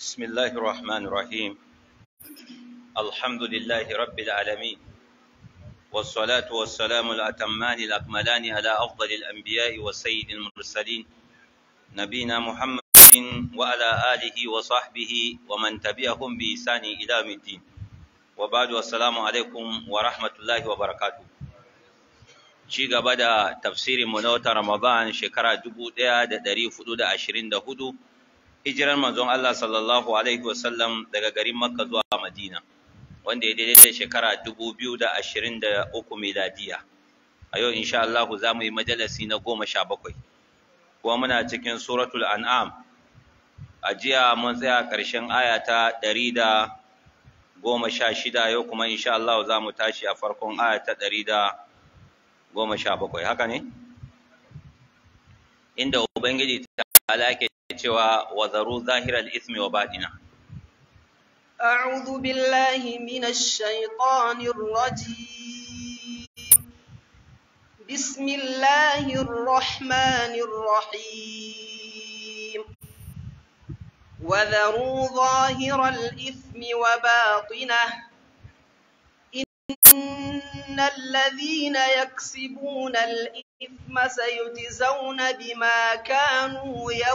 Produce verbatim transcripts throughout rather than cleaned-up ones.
بسم الله الرحمن الرحيم. الحمد لله رب العالمين، والصلاة والسلام الأتمان الأكملان على أفضل الأنبياء والسيد المرسلين نبينا محمد وعلى آله وصحبه ومن تبعهم بإحسان إلى يوم الدين، وبعد السلام عليكم ورحمة الله وبركاته. ci gaba da tafsirin mu na watan Ramadan shekara dubu ɗaya da ɗari hudu da ashirin da hudu hijirar manzon Allah sallallahu alaihi wasallam daga garin Makka zuwa Madina, wanda ya daidai da shekara dubu biyu da ashirin da uku miladiya. A yau insha Allah za mu yi majalisi na goma sha bakwai, kuma muna cikin suratul an'am. A jiya mun tsaya ƙarshen aya ta ɗari da goma sha shida, yau kuma insha Allah za mu tashi a farkon aya ta ɗari da goma sha bakwai, haka ne? Inda Ubangiji ta ke cewa wa zaru zahiral ismi wa baɗina. أعوذ بالله من الشيطان الرجيم. بسم الله الرحمن الرحيم. وذروا ظاهر الإثم وباطنه إن الذين يكسبون الإثم سيجزون بما كانوا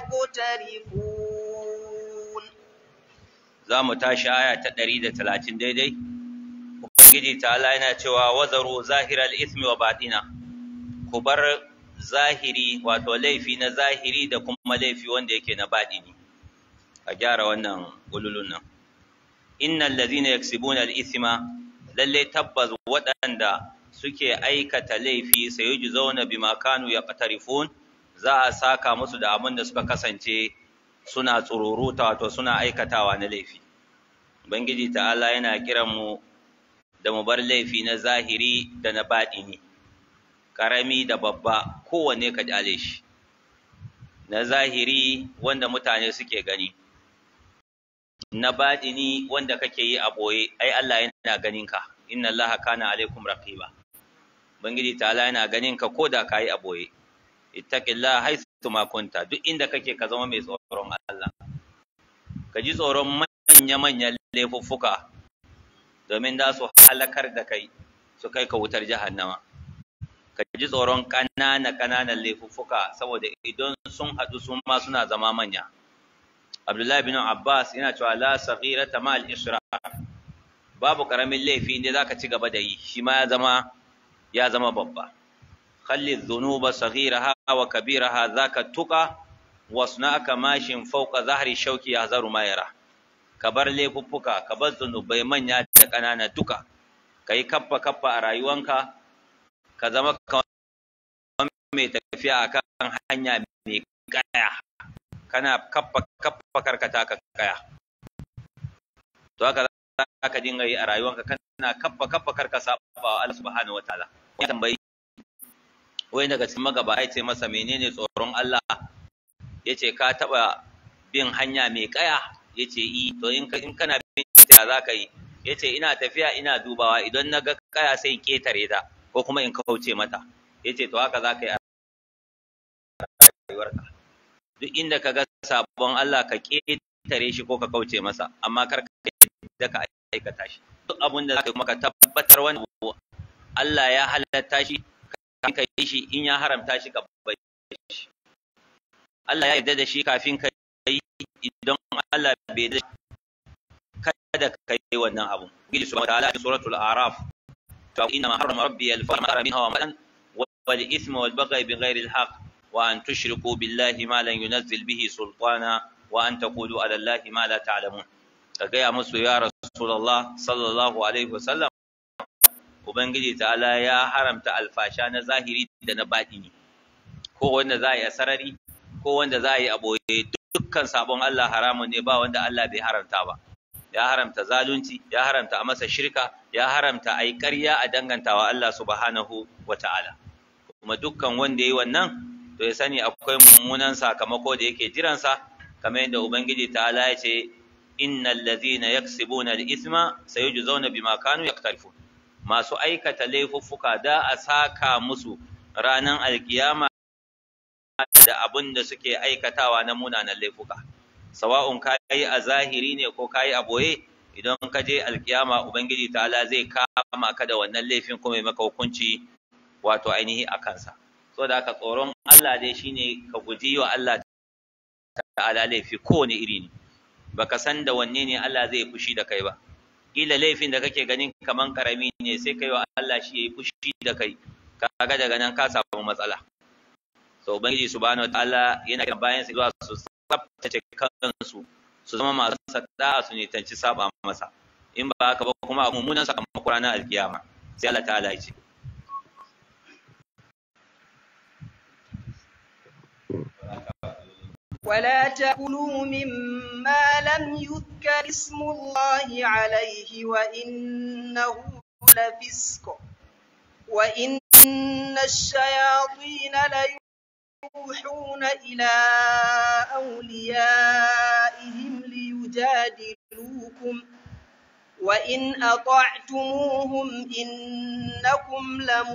يقترفون. za mu tashi aya ta ɗari da talatin daidai. Ubangiji ta'ala yana cewa wazaru zahiral ismi wa baɗina, ku bar zahiri wato laifi na zahiri da kuma laifi wanda yake na baɗini. A gyara wannan gululun nan. Innal ladhina yaksibuna al-ithma, lalle tabbas waɗanda suke aikata laifi sayujzauna bima kanu yaqtarifun, za a saka musu da abin da suka kasance suna tsururuta wato suna aikatawa na laifi. Ubangiji ta'ala yana kiran mu da mu bar laifi na zahiri da na baɗini, ƙarami da babba kowanne ka ƙyale shi. Na zahiri wanda mutane suke gani, na baɗini wanda kake yi a ɓoye, ai Allah yana ganin ka, inna Allah kana alaikum raqiba. Ubangiji ta'ala yana ganin ka ko da ka yi a ɓoye. Ittaqillaha haythu ma kunta, duk inda kake ka zama mai tsoron Allah, ka ji tsoron manya-manyan laifuffuka domin za su halakar da kai su kai ka wutar jahannama. Ka ji tsoron ƙanana-ƙananan laifuffuka saboda idan sun haɗu sun ma suna zama manya. Abdullahi bin Abbas yana cewa la saghirata ma al-israr, babu ƙaramin laifi ne zaka ci gaba da yi shi ma ya zama ya zama babba. خلي الذنوب صغيرها وكبيرها ذاك التقى واصنعك ماش فوق ظهر الشوك يحذر ما يرى. كبر laifuffuka, ka bar zunubai manya da ƙanana duka, kai kaffa kaffa a rayuwanka, ka zama kamar mai tafiya akan hanya mai kaya, kana kaffa kaffa karkata ka kaya. To haka zaka dinga yi a rayuwanka, kana kaffa kaffa karka saba wa Allah subhanahu wataala. Ya tambayi wai daga cikin magaba ya ce masa menene tsoron Allah, ya ce ka taɓa bin hanya mai ƙaya, ya ce i, to in kana bin ta za ka yi, ya ce ina tafiya ina dubawa idan na ga ƙaya sai in ƙetare ta ko kuma in kauce mata, ya ce to haka za ka yi a rayuwarka, duk inda ka ga sabon Allah ka ƙetare shi ko ka kauce masa, amma kar ka da ka aikata shi. Duk abin da za ka yi kuma ka tabbatar wani Allah ya halatta shi ka yi shi, in ya haramta shi ka bai shi. Allah ya yarda da shi kafin ka yi, idan Allah bai yarda kada ka yi wannan abu. Gidi subhanahu wa ta'ala a suratul A'raf, to inna ma harrama rabbi al-fahma minha wa malan wal ithma wal baghy bighayri al-haqq wa an tushriku billahi ma lam yunzil bihi sultana wa an taqulu ala Allahi ma la ta'lamun. Ka gaya musu ya Rasulullah sallallahu alaihi wasallam, Ubangiji ta'ala ya haramta alfasha na zahiri da na baɗini, ko wanda za a yi a sarari ko wanda za a yi a ɓoye, dukkan sabon Allah haramun ne, ba wanda Allah bai haramta ba. Ya haramta zalunci, ya haramta a masa shirka, ya haramta a yi ƙarya a dangantawa Allah subhanahu wa ta'ala. Kuma dukkan wanda ya yi wannan, to ya sani akwai mummunan sakamako da yake jiransa, kamar yadda Ubangiji ta'ala ya ce, innal ladhina yaksibuna al-ithma sayujzauna bima kanu yaqtarifun. Masu aikata laifuffuka da a saka musu ranar alkiyama da abin da suke aikatawa na munanan laifuka. sawa'un kai a zahiri ne ko kai a boye idan ka je alkiyama ubangiji ta'ala zai kama ka da wannan laifin kuma maka hukunci wato ainihi a kansa. Saboda haka tsoron Allah dai shine ka guji wa Allah ta'ala laifi kowane iri ne, baka san da wanne ne Allah zai fushi da kai ba. Kila laifin da kake ganin kaman karami ne sai kai wa Allah shi yayi fushi da kai, kaga daga nan ka samu matsala. So ubangiji subhanahu wataala yana kiran bayan su zuwa su tsaftace kansu su zama masu sadda su ne tanci saba masa, in ba haka ba kuma mummunan sakamako ranar alkiyama. Sai Allah ta'ala ya ce ولا تأكلوا مما لم يذكر اسم الله عليه وإنه لفسق وإن الشياطين ليوحون إلى أوليائهم ليجادلوكم وإن أطعتموهم إنكم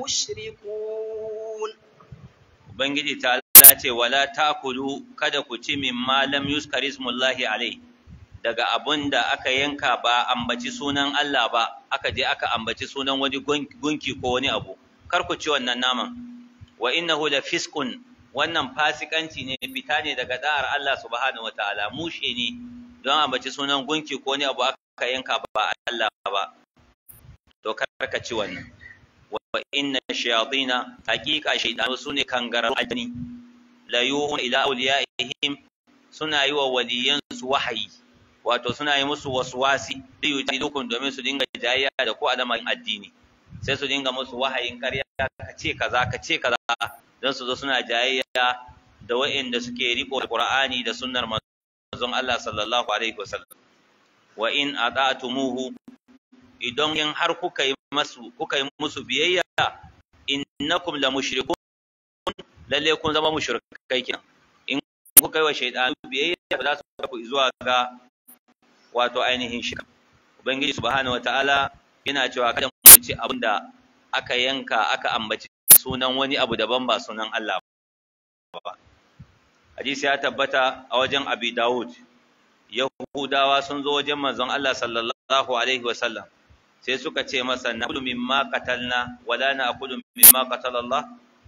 لمشركون. Ubangiji ta ce wala takulu kada ku ci mimma lam yuzkar ismullahi alai, daga abun da aka yanka ba ambaci sunan Allah ba, aka je aka ambaci sunan wani gunki ko wani abu, kar ku ci wannan naman. Wa innahu la fiskun, wannan fasikanci ne, fita ne daga da'ar Allah subhanahu wataala, mushe ne don ambaci sunan gunki ko wani abu aka yanka ba Allah ba, to kar ka ci wannan. Wa inna shayatina, haqiqa shaytanu sune kangarar aljani, la yuhun ila awliyaihim, suna yi wa waliyansu wahayi, wato suna yi musu waswasi da yujidukun domin su dinga jayayya da ko alamarin addini, sai su dinga musu wahayin ƙarya, ka ce kaza ka ce kaza, don su zo suna jayayya da wa'inda suke riko da Qur'ani da sunnar manzon Allah sallallahu alaihi wasallam. Wa in ata'tumuhu, idan in har kuka yi masu kuka yi musu biyayya, innakum la mushrikun, lalle kun zama mushrikai kenan. In kuka yi wa shaytanu biyayya ba za su ku zuwa ga wato ainihin shirka. Ubangiji subhanahu wataala yana cewa kada mu ci abinda aka yanka aka ambaci sunan wani abu daban ba sunan Allah ba. Hadisi ya tabbata a wajen Abi Dawud, Yahudawa sun zo wajen manzon Allah sallallahu alaihi wasallam, sai suka ce masa na'kulu mimma qatalna wala na'kulu mimma qatala Allah.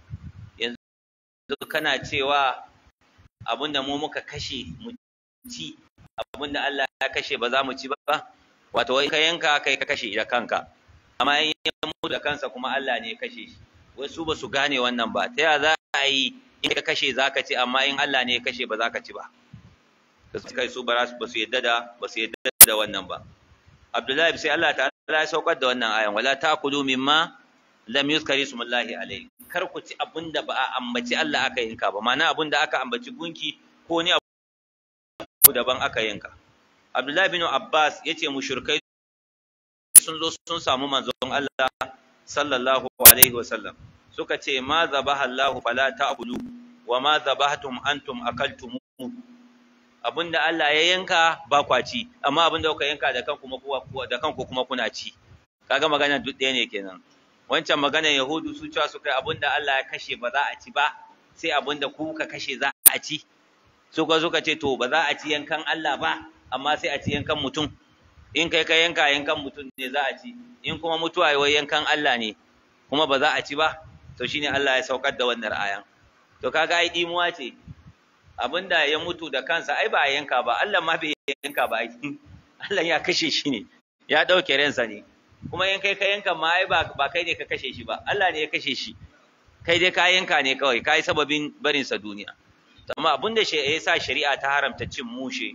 Yanzu kana cewa abinda mu muka kashe mu ci, abinda Allah ya kashe ba za mu ci ba, wato wai ka yanka kai ka kashe da kanka, amma in ya mutu da kansa kuma Allah ne ya kashe shi. Wasu ba su gane wannan ba, ta yaya za a yi in ka kashe za ka ci, amma in Allah ne ya kashe ba za ka ci ba. Kai su ba su yadda da ba su yadda da wannan ba. Abdullahi sai Allah ta'ala ya saukar da wannan ayan, wala ta'kulu mimma lam yuzkar ismullahi alayhi, kar ku ci abinda ba a ambaci Allah aka yanka ba, ma'ana abinda aka ambaci gunki ko ne abu daban aka yanka. Abdullahi bin Abbas yace mushrikai sun zo sun samu manzon Allah sallallahu alaihi wasallam, suka ce ma zabaha Allah fala ta'kulu wa ma zabahtum antum akaltum, abinda Allah ya yanka ba kwa ci, amma abinda kuka yanka da kanku kuma da kanku kuma kuna ci. Kaga magana duk ɗaya ne kenan. Wancan magana Yahudu su cewa su kai abinda Allah ya kashe ba za a ci ba, sai abinda ku ka kashe za a ci. Su ka suka ce to ba za a ci yankan Allah ba, amma sai a ci yankan mutum. In kai ka yanka yankan mutum ne za a ci, in kuma mutuwa wai yankan Allah ne kuma ba za a ci ba, to shine Allah ya saukar da wannan ayan. To kaga ai dimuwa ce, abinda ya mutu da kansa ai ba a yanka ba, Allah ma bai yanka ba, Allah ya kashe shi ne, ya ɗauke ransa ne. Kuma in kai ka yanka ma ai ba kai ne ka kashe shi ba, Allah ne ya kashe shi, kai dai ka yanka ne kawai, ka yi sababin barinsa duniya. Amma abinda ya sa shari'a ta haramta cin mushe,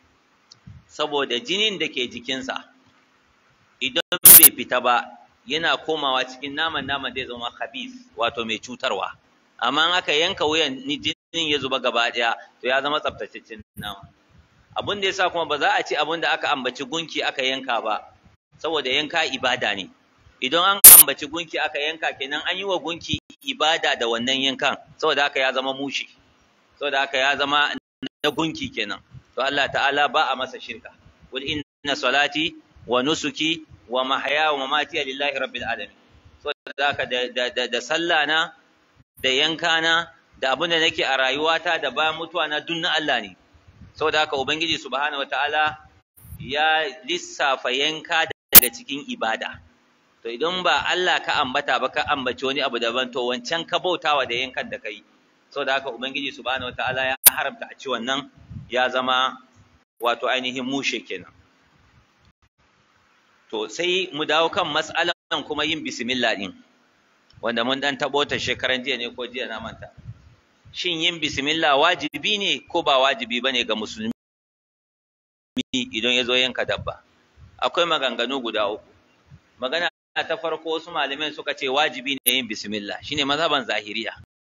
saboda jinin da ke jikinsa idan bai fita ba yana komawa cikin naman naman zai zama khabith, wato mai cutarwa. Amma in aka yanka wuyan jinin ya zuba gaba ɗaya, to ya zama tsaftataccen nama. Abin da yasa kuma ba za a ci abin da aka ambaci gunki aka yanka ba, saboda yanka ibada ne. Idan an ambaci gunki aka yanka kenan an yi wa gunki ibada da wannan yankan, saboda haka ya zama mushi, saboda haka ya zama na gunki kenan. To Allah ta'ala ba a masa shirka. Qul inna salati wa nusuki wa mahyaya wa mamati lillahi rabbil alamin. Saboda haka da da da sallana da yankana da abin da nake a rayuwata da bayan mutuwa na duk na Allah ne. saboda haka ubangiji subhanahu wataala ya lissafa yanka daga cikin ibada. To idan ba Allah ka ambata ba ka ambaci wani abu daban to wancan ka bautawa da yankan da kai. Saboda haka ubangiji subhanahu wataala ya haramta a ci wannan, ya zama wato ainihin mushe kenan. To sai mu dawo kan mas'alan kuma yin bismillah din, wanda mun dan tabo ta shekaran jiya ne ko jiya na manta. Shin yin bismillah wajibi ne ko ba wajibi bane ga musulmi idan ya zo yanka dabba? Akwai maganganu guda uku. Magana ta farko, wasu malamai suka ce wajibi ne yin bismillah, shine mazhaban zahiriya,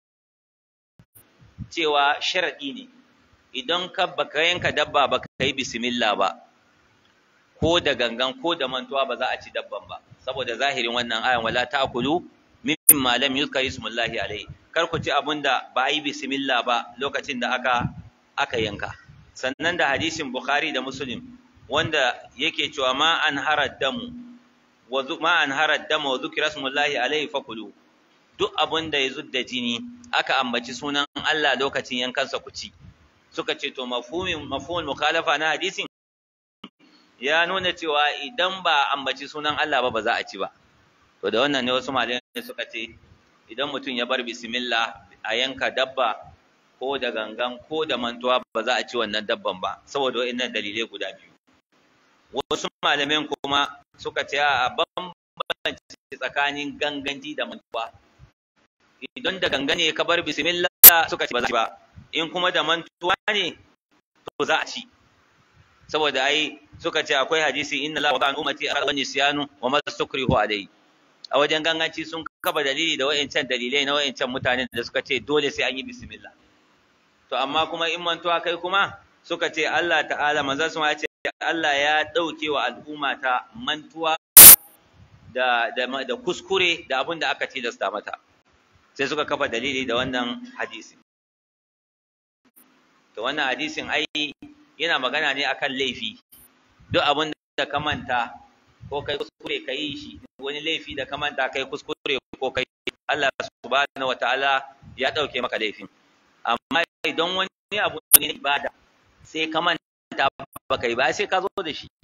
cewa sharadi ne idan ka baka yanka dabba baka yi bismillah ba, ko da gangan ko da mantuwa ba za a ci dabban ba, saboda zahirin wannan ayan wala ta'kulu mimma lam yuzkar ismullahi alayhi, kar ku ci abunda ba yi bismillah ba lokacin da aka aka yanka. Sannan da hadisin Bukhari da Muslim wanda yake cewa ma an harad damu wa ma an harad damu wa zikra ismullahi alayhi fakulu, duk abunda ya zudda jini aka ambaci sunan Allah lokacin yankansa ku ci. Suka ce to mafhumin mafhumul mukhalafa na hadisin ya nuna cewa idan ba ambaci sunan Allah ba ba za a ci ba. To da wannan ne wasu malamai suka ce idan mutum ya bar bismillah a yanka dabba ko da gangan ko da mantuwa ba za a ci wannan dabban ba, saboda wa'annan dalilai guda biyu. Wasu malamai kuma suka ce a bambanci tsakanin ganganci da mantuwa. Idan da gangane ka bar bismillah suka ce ba za a ci ba, in kuma da mantuwa ne to za a ci. Saboda ai suka ce akwai hadisi inna la wa'an ummati arwan nisyanu wa mastukrihu alayhi. A wajen ganganci sun kaba dalili da wayancan dalilai na wayancan mutanen da suka ce dole sai an yi bismillah. To amma kuma in mantuwa kai kuma suka ce Allah ta'ala manzon su ya ce Allah ya dauke wa al'umma ta mantuwa da da, da kuskure da abin da aka tilasta mata. Sai suka kafa dalili da wannan hadisi. To wannan hadisin ai yana magana ne akan laifi. Duk abin da ka manta ko kai kuskure ka yi shi, wani laifi da ka manta kai kuskure ko kai, Allah subhanahu wataala ya dauke maka laifin. Amma idan wani abu ne na ibada sai ka manta ba kai ba, sai ka zo da shi.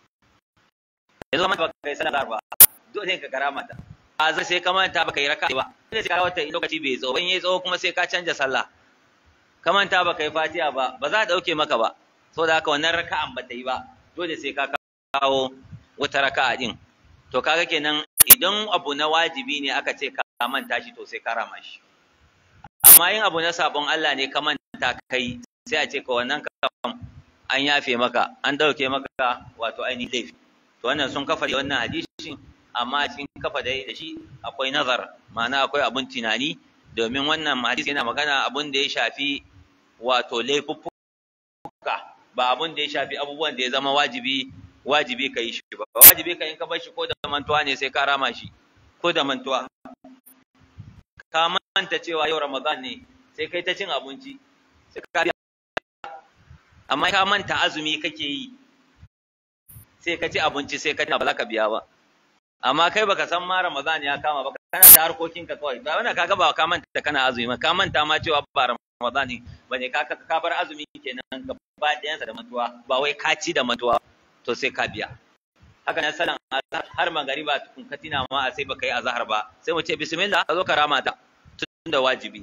Yanzu ka manta ba kai sallar ba, dole ka karama ta. Azar sai ka manta ba kai raka'a ba, sai ka wata lokaci bai tsawo, in yayi tsawo kuma sai ka canja sallah. Ka manta ba kai fatiha ba, ba za a dauke maka ba. Saboda haka wannan raka'an ba ta yi ba, dole sai ka kawo wata raka'a din. To kaga kenan idan abu na wajibi ne aka ce ka manta shi to sai ka rama shi. Amma yin abu na sabon Allah ne ka manta kai, sai a ce ka wannan kan an yafe maka, an dauke maka wato ainihin laifi. To wannan sun kafa da wannan hadisin, amma cikin kafa da shi akwai nazar, ma'ana akwai abun tunani, domin wannan hadisi yana magana abun da ya shafi wato laifuffuka, ba abun da ya shafi abubuwan da ya zama wajibi wajibi ka yi shi ba. Wajibi ka in ka bar shi ko da mantuwa ne sai ka rama shi, ko da mantuwa. Ka manta cewa yau Ramadan ne sai kai ta cin abinci sai ka biya. Amma ka manta azumi kake yi sai ka ci abinci sai ka ci ba za ka biya ba. Amma kai baka san ma Ramadan ya kama ba, kana da harkokinka kawai. Ba wannan kaga ba ka manta kana azumi ba, ka manta ma cewa ba Ramadan ne bane, ka ka bar azumi kenan gaba ɗayansa da mantuwa, ba wai ka ci da mantuwa to sai ka biya. Haka nan salan azhar har magariba tukun ka tina ma sai baka yi azhar ba, sai mu ce bismillah ka zo ka rama ta tunda wajibi.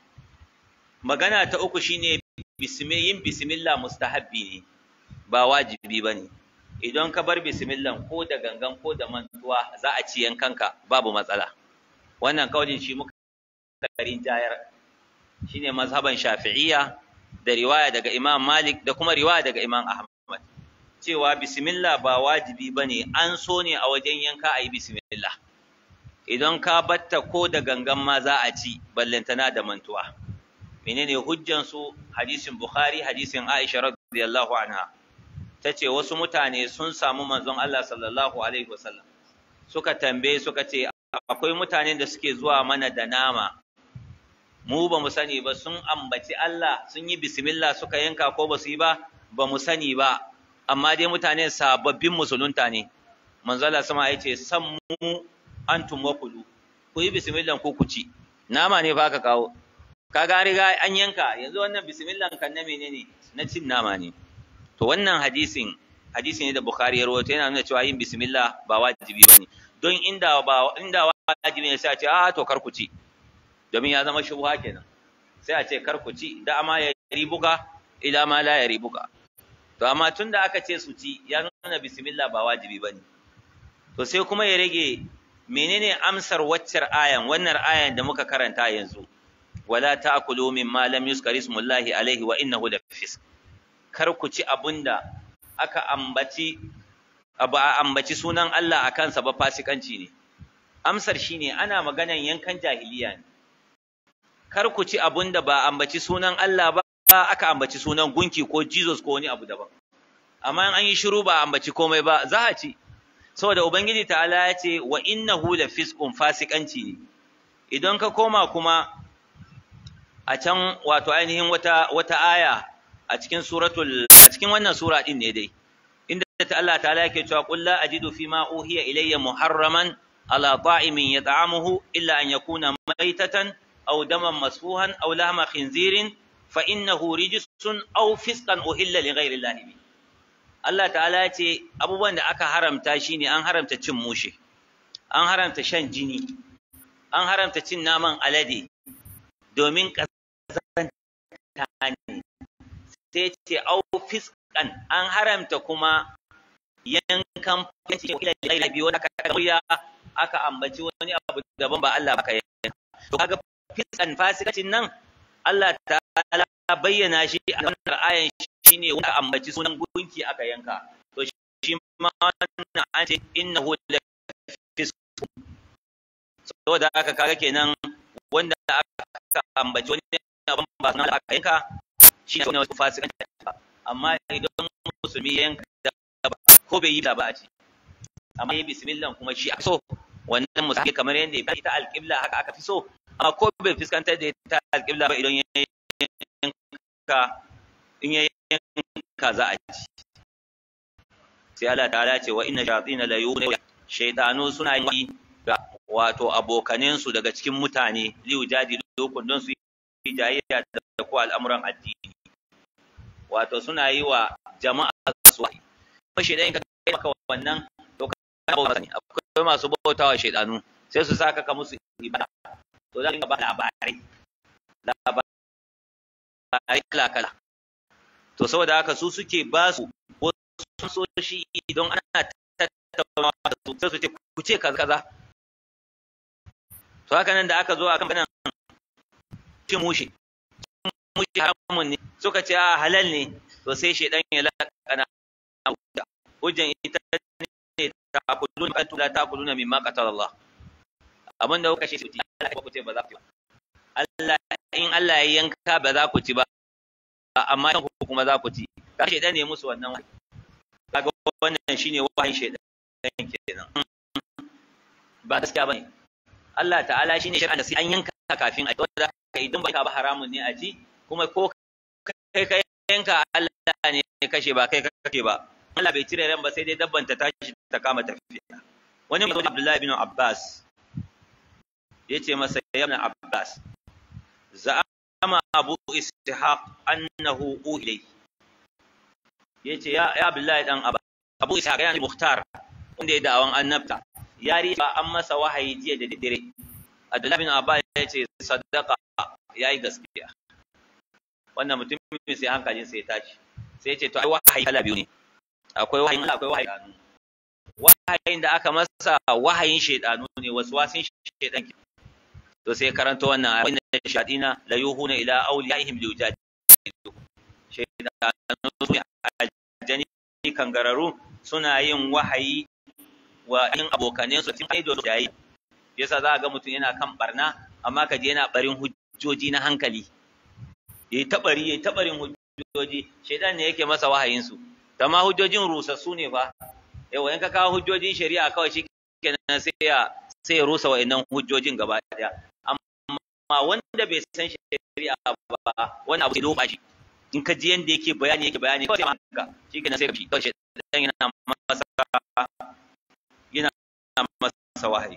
Magana ta uku shine bismillah, yin bismillah mustahabbi ne ba wajibi bane. Idan ka bar bismillah ko da gangan ko da mantuwa za a ci yankanka babu matsala. Wannan kaulin shi muka karin jayar, shine mazhaban Shafi'iyya da riwaya daga Imam Malik da kuma riwaya daga Imam Ahmad, cewa bismillah ba wajibi bane, an so ne a wajen yanka ayi bismillah. Idan ka batta ko da gangan ma za a ci, ballantana da mantuwa. Menene hujjan su? Hadisin Bukhari, hadisin Aisha radiyallahu anha, tace wasu mutane sun samu manzon Allah sallallahu alaihi wasallam, suka tambaye suka ce akwai mutanen da suke zuwa mana da nama, mu ba mu sani ba, sun ambaci Allah sun yi bismillah suka yanka ko ba su yi ba, ba mu sani ba, amma dai mutanen sababbin musulunta ne. Manzo Allah sama ya ce sammu antum wa kulu, ku yi bismillah ko ku ci. Nama ne fa ka kawo, kaga riga an yanka, yanzu wannan bismillah kan na menene na cin nama ne. To wannan hadisin hadisi ne da Bukhari ya rawaito, yana nuna cewa yin bismillah ba wajibi bane. Don inda ba inda wajibi ne sai a ce a to kar ku ci, domin ya zama shubha kenan. Sai a ce kar ku ci da ma ya ribuka ila ma la ya ribuka. To amma tunda aka ce su ci, ya nuna bismillah ba wajibi bane. To sai kuma ya rage menene amsar waccar ayan, wannan ayan da muka karanta yanzu, wala ta'kulu mimma lam yuzkar ismullahi alaihi wa innahu lafisq. Kar ku ci abunda aka ambaci abu a ambaci sunan Allah akan sa ba fasikanci ne. Amsar shine ana maganan yankan jahiliya ne. Kar ku ci abunda ba ambaci sunan Allah ba, aka ambaci sunan gunki ko Jesus ko wani abu daban. Amma an yi shiru ba ambaci komai ba, za a ci. Saboda Ubangiji ta'ala ya ce wa innahu lafisqun, fasikanci ne. Idan ka koma kuma a can wato ainihin wata wata aya a cikin suratul a cikin wannan sura din ne dai, inda ta Allah ta'ala yake cewa qul la ajidu fima uhiya ilayya muharraman ala ta'imin yat'amuhu illa an yakuna maytatan aw daman masfuhan aw lahma khinzirin fa innahu rijsun aw fisqan uhilla li ghayri Allah bi. Allah ta'ala ya ce abubuwan da aka haramta shine an haramta cin mushe, an haramta shan jini, an haramta cin naman alade domin kazanta ne. Sai ce au fiskan, an haramta kuma yankan fanci ila ila biyo da aka aka ambaci wani abu daban ba Allah ba ka yanka. To kaga fiskan fasikacin nan Allah ta'ala bayyana shi a wannan ayan shine wanda ambaci sunan gunki aka yanka. To shi ma wannan an ce innahu lafisq. Saboda haka kaga kenan wanda aka ambaci wani abin ba sunan aka yanka shi ne wani fasikanci. Amma idan musulmi ya yanka ko bai yi da ba a ci, amma yi bismillah kuma shi aka so, wannan musulmi kamar yadda ya ta alƙibla haka aka fi so, amma ko bai fuskantar da ta alƙibla ba idan ya yanka in ya yanka za a ci. Sai Allah ta'ala ce wa inna shayatin la yuhuna, shaytanu suna yi ga wato abokanen su daga cikin mutane liu jadi lokun don su yi jayayya da ko al'amuran addini, wato suna yi wa jama'a su wai shaytan ka kai maka wannan to ka bauta ne. Akwai masu bautawa shaytanu sai su saka ka musu ibada, to za ka ba labarai labarai kala kala. To saboda haka su suke ba su wasu so shi idan ana tattaunawa da su sai su ce ku ce kaza kaza. To haka nan da aka zo akan banan cin mushi mushi haramun ne, suka ce a halal ne, to sai shedan ya lakana hujjan ita ne ta kullu antum la taquluna mimma qatala Allah. Abinda kuka ce Allah ku ce ba za ku ci ba. Allah in Allah ya yanka ba za ku ci ba, amma yan ku kuma za ku ci. Ka shedan ne musu wannan wahayi. Kaga wannan shine wahayin shedan kenan. Ba gaskiya bane. Allah ta'ala shine shari'a da sai an yanka kafin a wanda idan ba ka ba haramun ne a ci, kuma ko kai kai yanka Allah ne kashe ba kai kake ba. Allah bai cire ran ba sai dai dabban ta tashi ta kama tafiya. Wani mutum Abdullah ibn Abbas yace masa ya ibn Abbas za'ama Abu Ishaq annahu uhilay, yace ya ya Abdullah dan Abbas, Abu Ishaq yana Mukhtar wanda ya da'awan annabta, yari ba an masa wahayi jiya da dare. Abdullah ibn Abbas yace sadaqa, yayi gaskiya. Wannan mutumin sai hankalin sai ya tashi, sai yace to ai wahayi kala biyu ne, akwai wahayin Allah akwai wahayin shaytanu. Wahayin da aka masa wahayin shaytanu ne, waswasin shaytan. To sai karanto wannan ayat, inna shayatina la yuhuna ila awliyaihim liujadilu. Shaytanu su aljani kangararu suna yin wahayi wa yin abokanen su tin aido da yayi. Yasa za ga mutum yana kan barna amma kaje yana barin hujjoji na hankali. Yayi tabari yayi tabarin hujjoji, shaytan ne yake masa wahayin su. Tama hujjojin rusassu ne fa. Yawa in ka kawo hujjojin shari'a kawai shikenan sai ya sai ya rusa wa'annan hujjojin gaba daya. Amma wanda bai san shari'a ba wani abu sai loba shi. In ka ji yanda yake bayani yake bayani kawai sai ka shikenan sai ka shi kawai shaytan yana masa yana masa wahayi.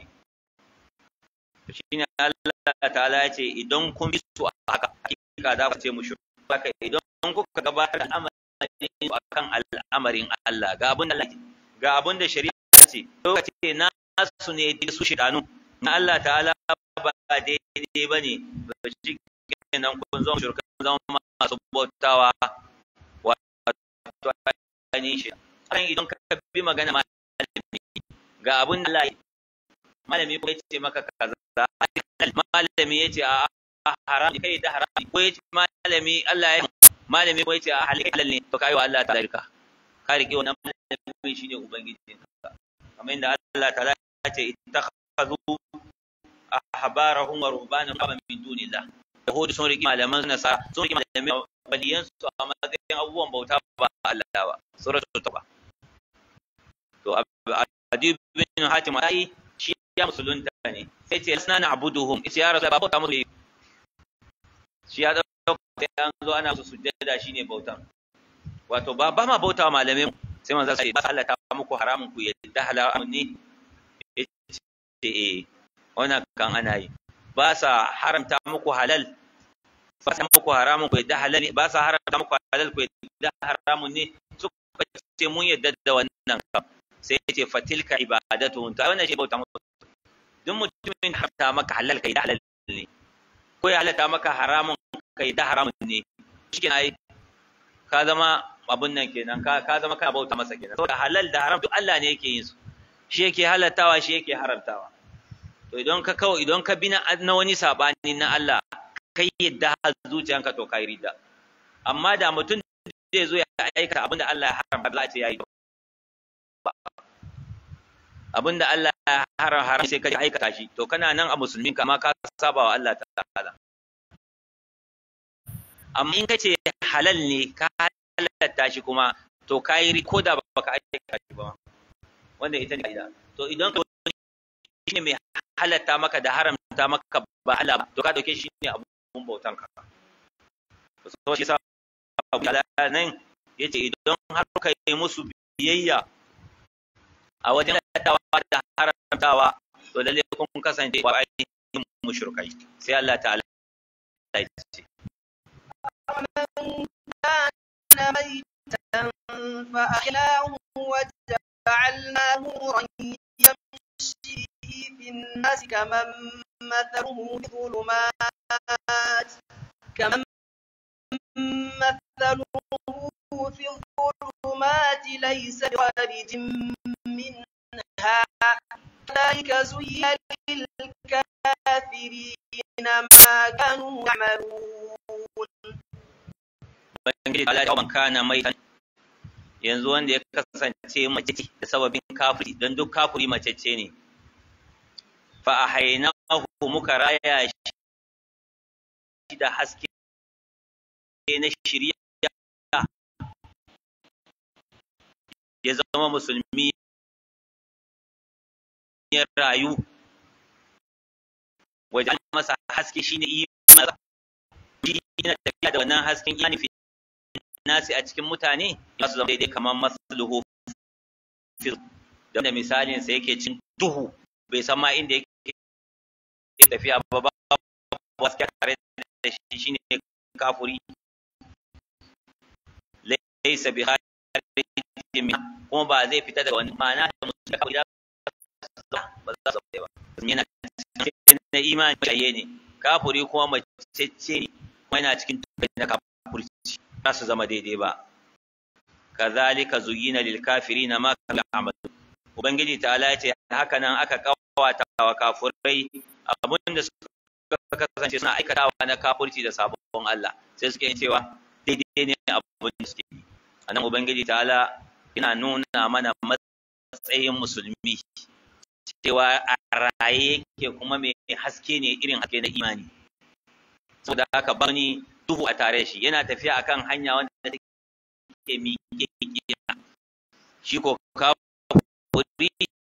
Shine Allah ta'ala ya ce idan kun bi su haka hakika za ku ce mushrikai. baka idan kuka gabatar da al'amarin akan al'amarin Allah ga abin da ga abin da shari'a ce lokaci na su ne su shidanu na Allah ta'ala ba daidai bane ba shi kenan kun zo shirka kun zama masu bautawa wato ani shi kan idan ka bi magana malami ga abin da Allah malami ko yace maka kaza malami yace a haram kai da haram ko yace malami Allah ya malami ko yace a halal ne to kai wa Allah ta rika ka rike wannan malami shine ubangijin ka kamar inda Allah ta ce ittakhadhu ahbarahum wa ruhbanahum min dunillah yahudi sun rike malaman nasara sun rike malaman baliyan su a matsayin abubuwan bauta ba Allah ba suratul tauba to Adi bin Hatim ai shi ya musulunta ne sai ce lasna na'buduhum sai ya rasul babu ta musu shi ya dauka sai an zo ana su sujjada shine bautan wato ba ba ma bauta malamai sai manzo sai ba Allah ta muku haramun ku yadda halamun ne yace eh wannan kan ana yi ba sa haramta muku halal ba sa muku haramun ku yadda halal ne ba sa haramta muku halal ku yadda haramun ne suka ce mun yadda da wannan kam sai yace fatilka ibadatuhum ta wannan shi bauta musu duk mutumin haramta maka halal kai da halal ne ko ya halata maka haramun kai da haramun ne shi ai ka zama abun nan kenan ka ka zama kana bauta masa kenan saboda halal da haram duk Allah ne yake yin su shi yake halatawa shi yake haramtawa to idan ka kawo idan ka bi na wani sabani na Allah kai yadda zuciyanka to kai rida amma da mutum zai zo ya aika abinda Allah ya haramta Allah ce yayi abinda Allah ya haram haram sai ka aikata shi to kana nan a musulmin ka ma ka saba wa Allah ta'ala amma in kace halal ne ka halatta shi kuma to kai ko da baka aikata shi ba wanda ita ne kaida to idan ka shine mai halatta maka da haramta maka ba Allah to ka dauke shi ne abun bautan ka so shi sa Allah nan yace idan har ka yi musu biyayya a wajen halattawa da haramtawa to lalle kun kasance wa ainihin mushrikai sai Allah ta'ala ya ce كان ميتا فأحياه وجعلناه نورا يمشي في الناس كمن مثله في الظلمات كمن مثله في الظلمات ليس بخارج منها كذلك زين للكافرين ما كانوا يعملون. Ubangiji Allah ya kana mai yanzu wanda ya kasance mace ce da sababin kafiri don duk kafiri mace ce ne fa ahaynahu muka raya shi da haske na shiriya ya zama musulmi ya rayu wajen masa haske shine imani yana tafiya da wannan hasken imani fi nasi a cikin mutane ya su zama daidai kamar masluhu fil da misalin sa yake cin duhu bai san ma inda yake tafiya ba ba wasu tare da shi shine kafuri laysa bi kharijin kuma ba zai fita daga wani ma'ana da mutum kafiri ba za su ba yana na imani yayi ne kafuri kuma mace ce ne kuma yana cikin tukai na kafirci za su zama daidai ba kazalika zuyina lil kafirina ma kanu ya'malun ubangiji ta'ala ya ce haka nan aka kawata wa kafirai abin da suka kasance suna aikatawa na kafirci da sabon Allah sai suke cewa daidai ne abin da suke yi anan ubangiji ta'ala yana nuna mana matsayin musulmi cewa a raye yake kuma mai haske ne irin haske na imani saboda haka ba ni duhu a tare shi yana tafiya akan hanya wanda take miƙe kiya shi ko kafiri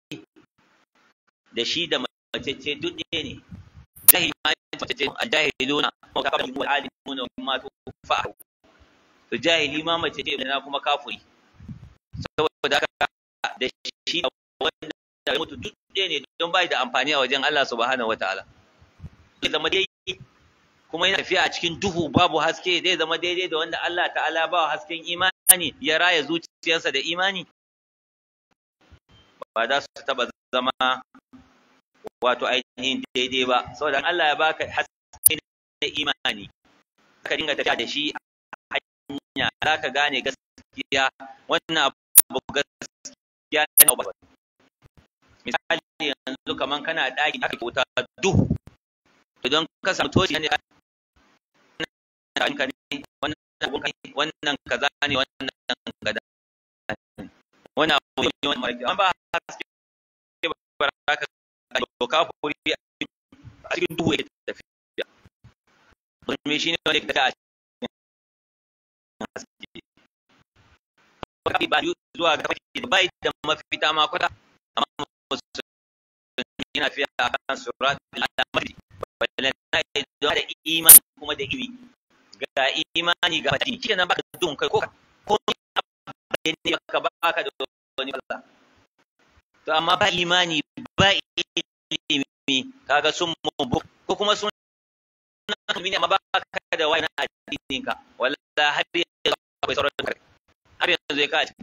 da shi da macece duk ɗaya ne jahili ma macece a jahiluna ko kafiri mu alimuna ma to fa to jahili ma macece da kuma kafiri saboda haka da shi da wanda ya mutu duk ɗaya ne don bai da amfani a wajen Allah subhanahu wataala zama dai kuma yana tafiya a cikin duhu babu haske zai zama daidai da wanda Allah ta'ala ba hasken imani ya raya zuciyarsa da imani ba za su taba zama wato ainihin daidai ba saboda Allah ya baka haske na imani ka dinga tafiya da shi a hanya za ka gane gaskiya wannan abu gaskiya ne ba misali yanzu kaman kana daki aka wuta duhu idan ka samu toci ne ka ne wannan wannan kaza ne wannan gada wannan abu ne wannan marki an ba haske ba ka doka furi a cikin duhu ya tafiya domin shi ne wanda ya tafiya a cikin haske ba zuwa ga bai da mafita ma kwata amma yana fiye a kan surat al'amari balana da imani kuma da iri ga imani ga fati shi nan baka dun kai ko ko ne baka baka da wani Allah to amma ba imani ba ilimi kaga sun mu ko kuma sun mini amma baka da wani addinin ka wallahi har yanzu bai sauran kai har yanzu zai ka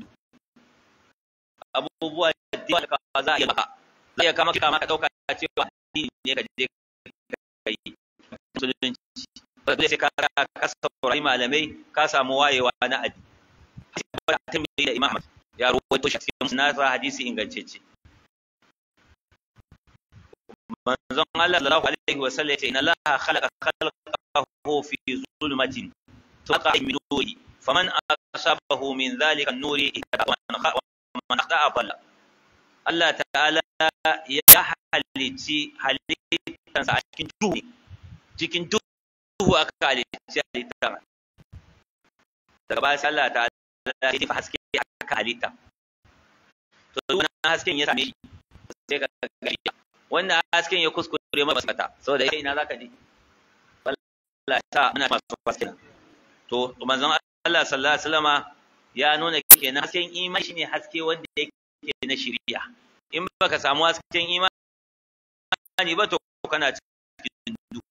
abubuwa da ka za a yi maka zai ya kama kama ka dauka cewa addini ne ka je kai musulunci ba dole sai ka ka saurari malamai ka samu wayewa na addini sai ta mai da Imam ya rawaito shi cikin sunasa hadisi ingantacce manzon Allah sallallahu alaihi wasallam yace inna Allah khalaqa khalqahu fi zulmatin tuqa min nuri faman asabahu min dhalika an-nuri ihtada man khata'a dhalla Allah ta'ala ya halici halittansa a cikin duhu cikin duhu aka halici halittan daga bayan sai Allah ta'ala ya tafi haske aka halitta to wannan hasken ya same shi sai ka gari wannan hasken ya kuskure masa basata saboda kai ina zaka je wallahi ta muna masu haske to manzon Allah sallallahu alaihi wasallama ya nuna kenan hasken imani shine haske wanda yake na shiriya in baka samu hasken imani ba to kana cikin duhu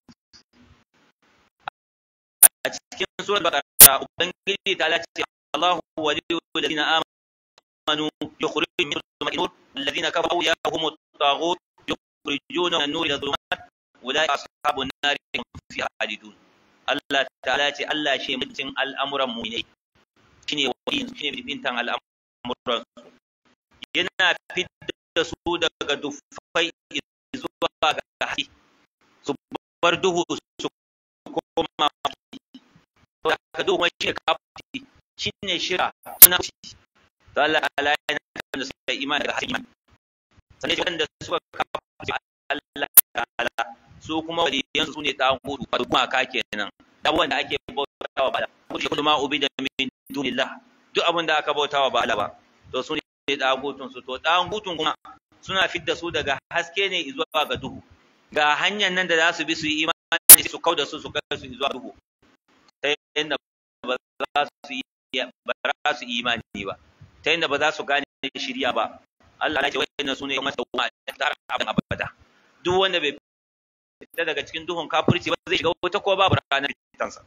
a cikin surat baqara ubangiji ta lati Allahu waliyul ladina amanu yukhrijuhum min dhulumati nur alladhina kafaru yahum at-taghut yukhrijuna min an-nur ila dhulumat ulai ashabun nar hum fiha khalidun Allah ta'ala ce Allah shi mutum al'amuran mu'minai shine waliyin shine bibintan al'amuran yana fitar su daga dufai zuwa ga haske su bar duhu su koma to ka duhu shi ne kafiri shine shira suna ci to Allah ta'ala yana da su da imani da haske sannan shi wanda suka kafiri Allah ta'ala su kuma waliyan su ne ta gudu wato kuma ka kenan da wanda ake bautawa ba Allah kullu ma ubida min dunillah duk abin da aka bautawa ba Allah ba to su ne dagutun su to dagutun kuma suna fidda su daga haske ne zuwa ga duhu ga hanyar nan da za su bi su yi imani su kauda su su kai su zuwa duhu ta yadda ba za su yi ba za su yi imani ba ta yadda ba za su gane shiriya ba Allah ya ce wayannan sune kuma tawma tar abin abada duk wanda bai fita daga cikin duhun kafirci ba zai shiga wata ko babu ranar fitansa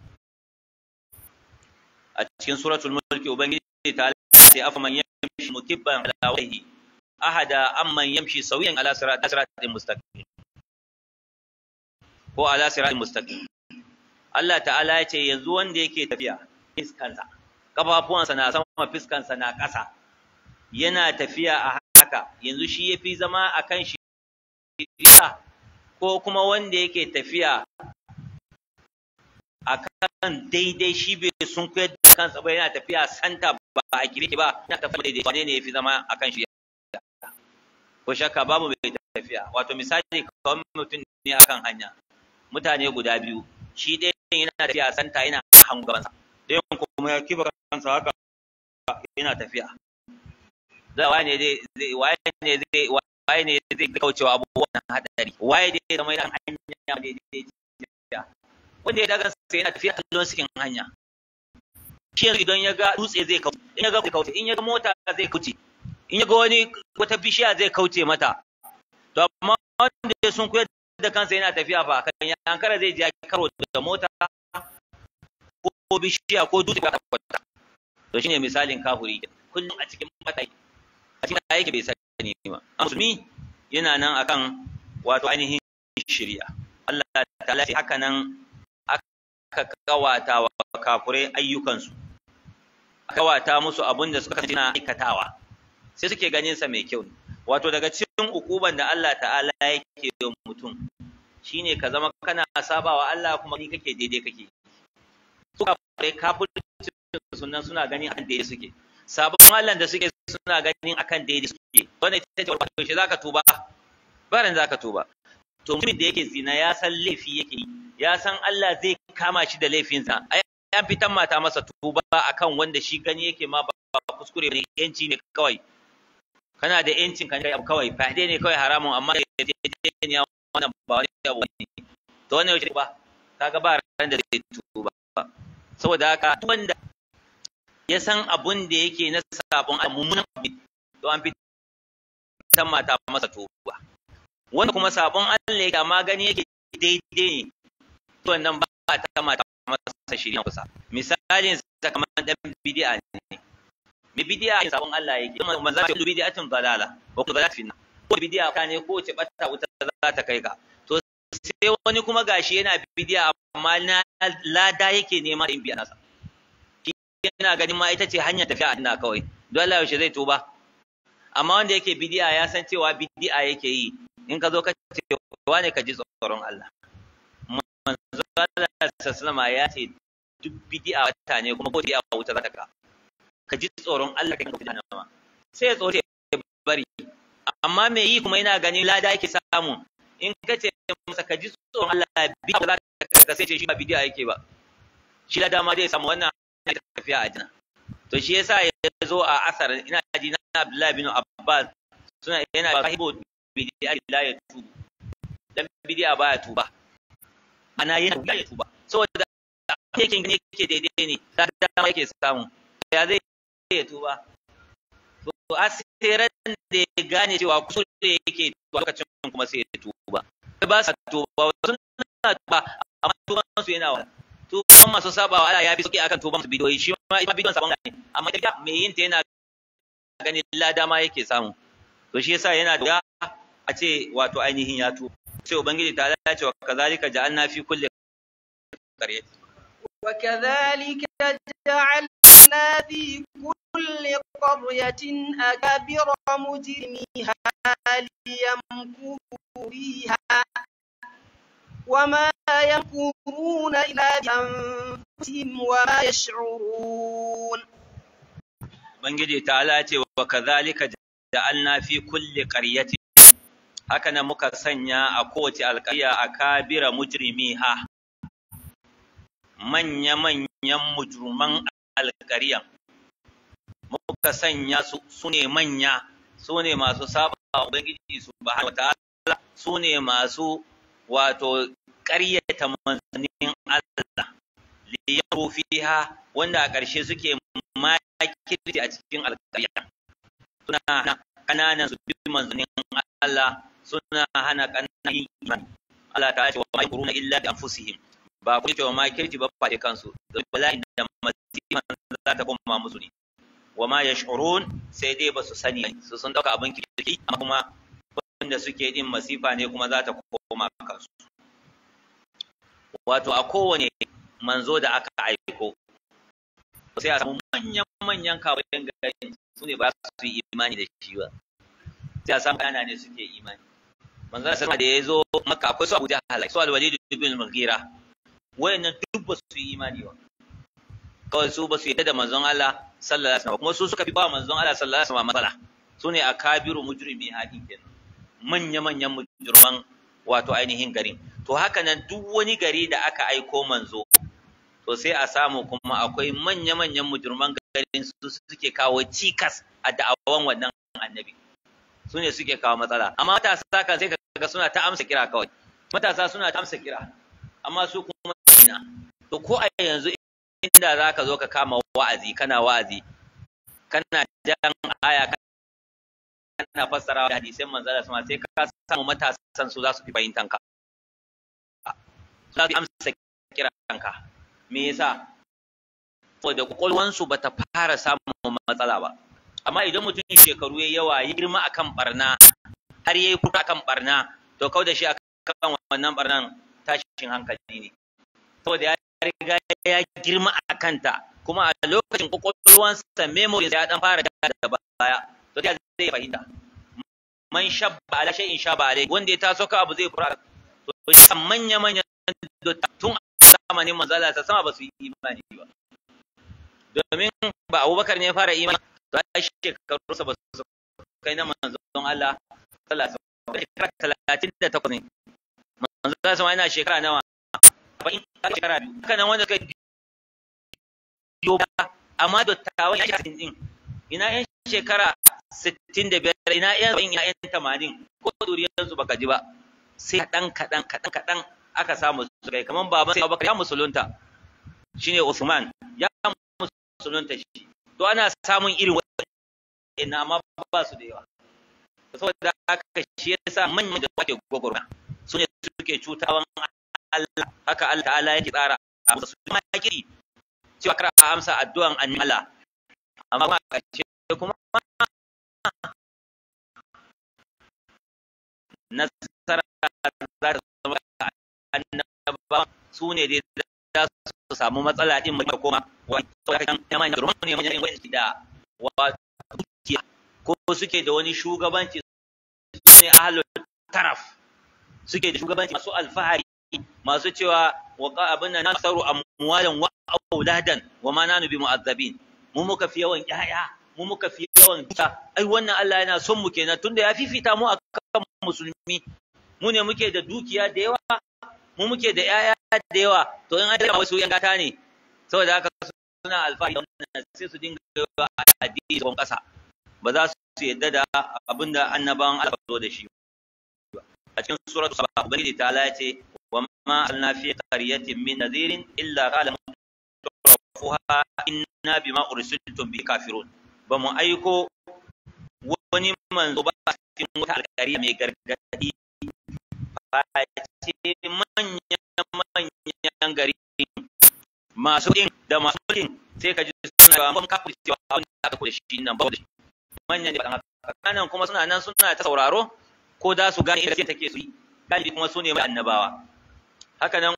a cikin suratul mulk ubangiji ta ce afaman yamshi mukibban ala wajhi ahada amman yamshi sawiyan ala siratin mustaqim ko ala siratin mustaqim Allah ta'ala ya ce yanzu wanda yake tafiya fiskansa kafafuwansa na sama fiskansa na ƙasa yana tafiya a haka yanzu shi yafi zama akan shi ko kuma wanda yake tafiya akan daidai shi bai sun koyar da kansa ba yana tafiya santa ba a kirki ba yana tafiya daidai wane ne yafi zama akan shi ko shakka babu bai tafiya wato misali kawai mutum ne akan hanya mutane guda biyu shi ɗaya yana tafiya santa yana hangu gabansa ɗayan kuma ya kiba kansa haka yana tafiya da waye ne zai waye ne zai waye ne zai kaucewa abubuwan hadari waye ne zama yana hanya da zai tafiya wanda ya daga sai yana tafiya kallon cikin hanya shi idan ya ga dutse zai kauce in ya ga kauce in ya ga mota zai kauce in ya ga wani wata bishiya zai kauce mata to amma wanda sun koyar da kansa yana tafiya fa kan yankara zai je karo da mota ko bishiya ko dutse ka kwata to shine misalin kafiri kullum a cikin matai a cikin aiki bai sani ba musulmi yana nan akan wato ainihin shari'a Allah ta'ala sai haka nan aka kawata wa kafirai ayyukansu kawata musu abin da suka kasance na aikatawa sai suke ganin sa mai kyau wato daga cikin ukuban da Allah ta'ala yake yi mutum shine ka zama kana sabawa Allah kuma ni kake daidai kake su kafirai kafirci sunan suna ganin akan daidai suke sabon Allah da suke suna ganin akan daidai suke wannan ita ce wato shi zaka tuba baran zaka tuba to mutumin da yake zina ya san laifi yake yi ya san Allah zai kama shi da laifinsa ai an fitan mata masa tuba akan wanda shi gani yake ma ba kuskure ne yanci ne kawai kana da yancin kan kai kawai fahde ne kawai haramun amma ya wannan ba wani abu ne to wannan yaushe ba kaga ba ran da zai tuba saboda haka wanda ya san abun da yake na sabon mummunan abin to an fitan mata masa tuba wanda kuma sabon Allah yake amma gani yake daidai ne to wannan ba ta mata masa shirya kusa misalin sa kamar dan bid'a ne me bid'a ne sabon Allah yake kuma manzo ya ce bid'atun dalala wa ku dalala finna ko bid'a ka ne ko ce bata wuta za ta kai ka to sai wani kuma gashi yana bid'a amma na lada yake nema in biya nasa yana ganin ma ita ce hanyar tafiya ina kawai don Allah yaushe zai tuba amma wanda yake bid'a ya san cewa bid'a yake yi in ka zo ka ce wane ka ji tsoron Allah manzo Allah sallallahu alaihi ya ce duk bid'a wata ne kuma ko bid'a wuta za ta ka ka ji tsoron Allah kai ka fita nama sai ya tsore bari amma me yi kuma yana ganin lada yake samu in ka ce masa ka ji tsoron Allah bid'a za ta ka sai ce shi ba bid'a yake ba shi lada ma zai samu wannan tafiya a jina to shi yasa ya zo a asar ina ji na Abdullah bin Abbas suna yana sahibo bid'a la ya tubu dan bid'a baya tuba ana yana ya tuba saboda yake ne yake daidai ne da dama yake samu ya zai ya tuba to asiran da ya gane cewa kusur da yake to lokacin kuma sai ya tuba ba sa tuba suna tuba amma tuban su yana wa tuban masu sabawa Allah ya fi sauki akan tuban su bidoyi shi ma bidon sabon ne amma ita me yin ta yana ganin lada ma yake samu to shi yasa yana da a ce wato ainihin ya tuba sai ubangiji ta Allah ce wa kazalika ja'alna fi kulli qaryati wa kadhalika ja'alna fi kulli qaryatin akabira mujrimiha liyamkuru biha وما يمكرون إلا بأنفسهم وما يشعرون Ubangiji ta'ala ce wa kadhalika ja'alna fi kulli qaryatin haka nan muka sanya a kowace alƙarya akabira mujrimiha manya manyan mujruman alƙaryan muka sanya su sune manya sune masu saba wa Ubangiji subhanahu wataala sune masu wato ƙaryata manzannin Allah liyaru fiha wanda a ƙarshe suke makirci a cikin alƙarya suna hana ƙananan su bi manzannin Allah suna hana ƙananan imani Allah ta ce wa ma yakuruna illa bi anfusihim ba ku ce wa makirci ba fa kansu da bala'i da masifa za ta koma musu ne wa ma yash'urun sai dai ba su sani su sun dauka abin kirki amma kuma wanda suke din masifa ne kuma za ta koma kansu wato a kowane manzo da aka aiko sai a samu manyan manyan kawayen gari su ne ba su yi imani da shi ba sai a samu kana ne suke imani manzo sallallahu da ya zo maka akwai su Abu Jahal su Al-Walid ibn al-Mughira wayannan duk ba su yi imani ba kawai su ba su yi da manzon Allah sallallahu alaihi wasallam kuma su suka fi ba manzon Allah sallallahu alaihi wasallam matsala su ne akabiru mujrimi hadin kenan manya-manyan mujurman wato ainihin garin to haka nan duk wani gari da aka aiko manzo to sai a samu kuma akwai manya-manyan mujurman garin su suke kawo cikas a da'awan wannan annabi su ne suke kawo matsala amma matasa kan sai kaga suna ta amsa kira kawai matasa suna ta amsa kira amma su kuma ina to ko a yanzu inda zaka zo ka kama wa'azi kana wa'azi kana jan aya ana fassara da hadisin manzo Allah sai ka samu matasan su za su fi fahimtan ka za su amsa kiranka. Me yasa? Saboda kwakwalwansu ba ta fara samun matsala ba. Amma idan mutum shekaru ya yawa ya girma akan barna har yayi kuka akan barna, to kau da shi akan wannan barnan tashin hankali ne. Saboda ya riga ya girma a kanta, kuma a lokacin kwakwalwansa memory ya dan fara da baya, to ta zai fahimta. Man shabba ala shay'in shabba alai, wanda ya taso ka abu zai fara. To shi manya manya tun zamanin manzala ta sama ba su yi imani ba, domin ba Abubakar ne ya fara imani, to ai shekaru sa ba su kai na manzon Allah sallallahu alaihi wasallam, shekara talatin da takwas ne manzon Allah sama yana shekara nawa arba'in shekara biyu. Haka nan wanda suka biyo amma dattawan ya shekara din, ina yan shekara sittin da biyar, ina yan saba'in, ina yan tamanin, ko duriyarsu baka ji ba. Sai kaɗan kaɗan kaɗan kaɗan aka samu su kai, kamar baban sai Abubakar ya musulunta, shine Usman ya musulunta shi. To ana samun irin wannan amma ba su da yawa, saboda haka shi yasa manyan da suke gogorwa su ne suke cutawan Allah. Haka Allah ta'ala yake tsara a musu ma kiri cewa kar a amsa addu'an annabi Allah, amma ma kace kuma nasara za ta zama annaba su ne dai za su samu matsala din mai koma wani kan yaman da ruwan ne manyan wani da wato ko suke da wani shugabanci, su ne ahlul taraf, suke da shugabanci masu alfahari, masu cewa waqa abinna nasaru amwalan wa auladan wa ma nanu bi mu'azzabin, mu muka fi yawan yaya, mu muka fi yawan duka. Ai wannan Allah yana son mu kenan, tunda ya fifita mu akan musulmi. Mu ne muke da dukiya da yawa, mu muke da yaya da yawa, to in an wasu yan gata ne, saboda haka suna alfahari wannan sai su dinga yawa a addini don kasa, ba za su yadda da abinda annabawan Allah zo da shi. A cikin suratul Saba ubangiji ta ce wa ma alna fi qaryatin min nadhirin illa qala mutrafuha inna bima ursiltum bi kafirun. Ba mu aiko wani manzo ba cikin wata alƙariya mai gargadi, ba ce manyan manyan gari masu ɗin da masu mulkin sai ka ji suna yawa mun kafin cewa wani aka kula shi nan ba da shi manyan ne ba kanan kuma suna nan suna ta sauraro ko da su gane inda take su yi, galibi kuma su ne mai annabawa. Haka nan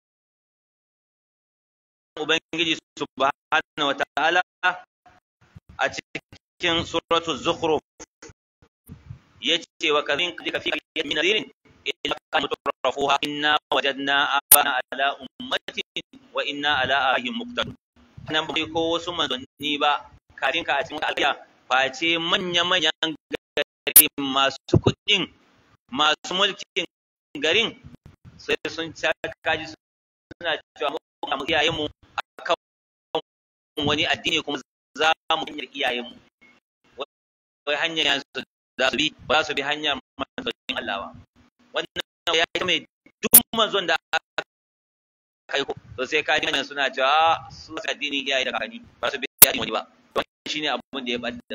ubangiji subhanahu wa ta'ala a cikin suratul zukhruf yace wa kadhin ka fi min nadirin illa kan mutrafuha inna wajadna abana ala ummatin wa inna ala ahim muqtadun. Nan bai ko wasu manzanni ba kafin ka a cikin alƙiya face manya manyan gari masu kuɗin masu mulkin garin sai sun kaji suna cewa mu iyayen mu akan wani addini kuma za mu hanyar iyayen mu, wai hanyar su za su bi ba su bi hanyar manzannin Allah ba. Wannan ya yi mai duk manzon da aka kai ko to sai ka dinga suna cewa su addinin iyaye da kakanni ba su bi addinin wani ba. Wannan shine abun da ya bada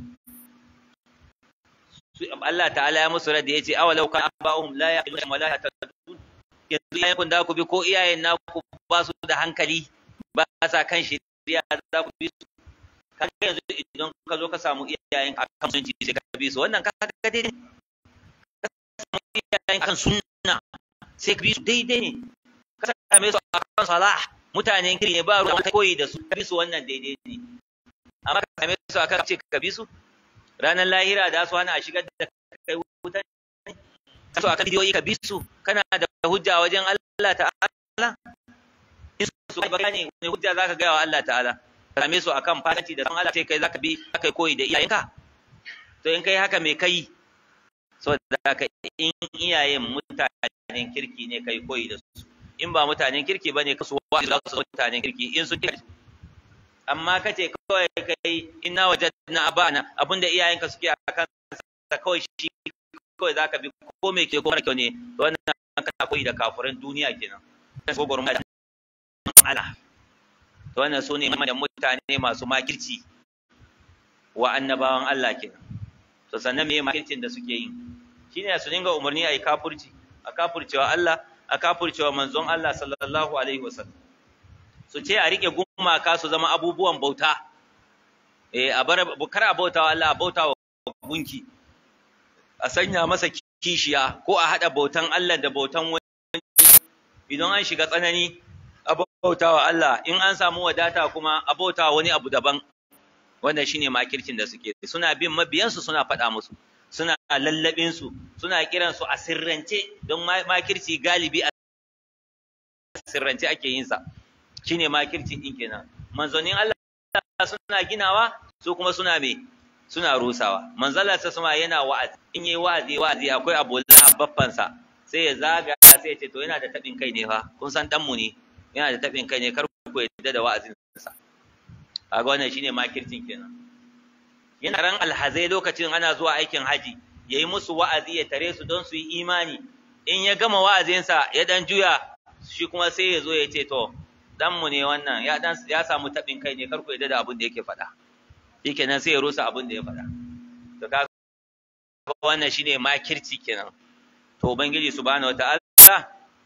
su. Allah ta'ala ya musu rada yace awalau kan abahum la yaqiluna wa la yahtadun. Yanzu iyayen kun da ku bi ko iyayen naku ba su da hankali ba sa kan shari'a za ku bi su. Kaga yanzu idan ka zo ka samu iyayen akan sunci sai ka bi su, wannan kaga daidai ne. Ka samu iyayen akan sunna sai ka bi su daidai ne. Ka same su akan salah mutanen kiri ne ba ruwan kai koyi da su, ka bi su wannan daidai ne. Amma ka same su akan ce ka bi su ranar lahira da su hana a shigar da kai wuta ne. Ka so akan bidiyoyi ka bi su kana da hujja wajen Allah ta'ala. In su kai bayani ne hujja zaka ga wa Allah ta'ala. Same su akan fatanci da san Allah sai kai zaka bi kai koyi da iyayenka. To in kai haka me kai? So da ka in iyayen mutanen kirki ne kai koyi da su, in ba mutanen kirki bane ka su wa za su mutanen kirki in su kirki. Amma kace kawai kai inna wajadna abana abinda iyayenka suke akan sa kawai shi kawai zaka bi ko me ke ko mara kyau ne, to wannan kana koyi da kafirin duniya kenan. Ko gurma da Allah. To wannan su ne manyan mutane masu makirci wa annabawan Allah kenan. To sannan me makircin da suke yi shine su dinga umarni ayi kafirci a kafircewa Allah, a kafircewa manzon Allah sallallahu alaihi wasallam su ce a rike gumaka su zama abubuwan bauta eh a bar kar a bautawa Allah a bautawa gunki a sanya masa kishiya ko a hada bautan Allah da bautan wani idan an shiga tsanani a bautawa Allah in an samu wadata kuma a bautawa wani abu daban wannan shine makircin da suke suna bin mabiyansu suna faɗa musu suna lallabin su suna kiran su a sirrance don makirci galibi a sirrance ake yin sa shine makirci din kenan manzonin Allah suna ginawa su kuma suna me suna rusawa manzala sa suma yana wa'azi in yayi wa'azi wa'azi akwai abolan baffan sa sai ya zaga sai ya ce to yana da tabin kai ne fa kun san dan mu ne yana da tabin kai ne kar ku yadda da wa'azin sa kaga wannan shine makircin kenan yana ran alhazai lokacin ana zuwa aikin haji yayi musu wa'azi ya tare su don su yi imani in ya gama wa'azin sa ya dan juya shi kuma sai ya zo ya ce to dan mu ne wannan ya dan ya samu tabin kai ne kar ku yadda da abin da yake faɗa shikenan sai ya rusa abin da ya faɗa to kaga wannan shine makirci kenan to ubangiji subhanahu wataala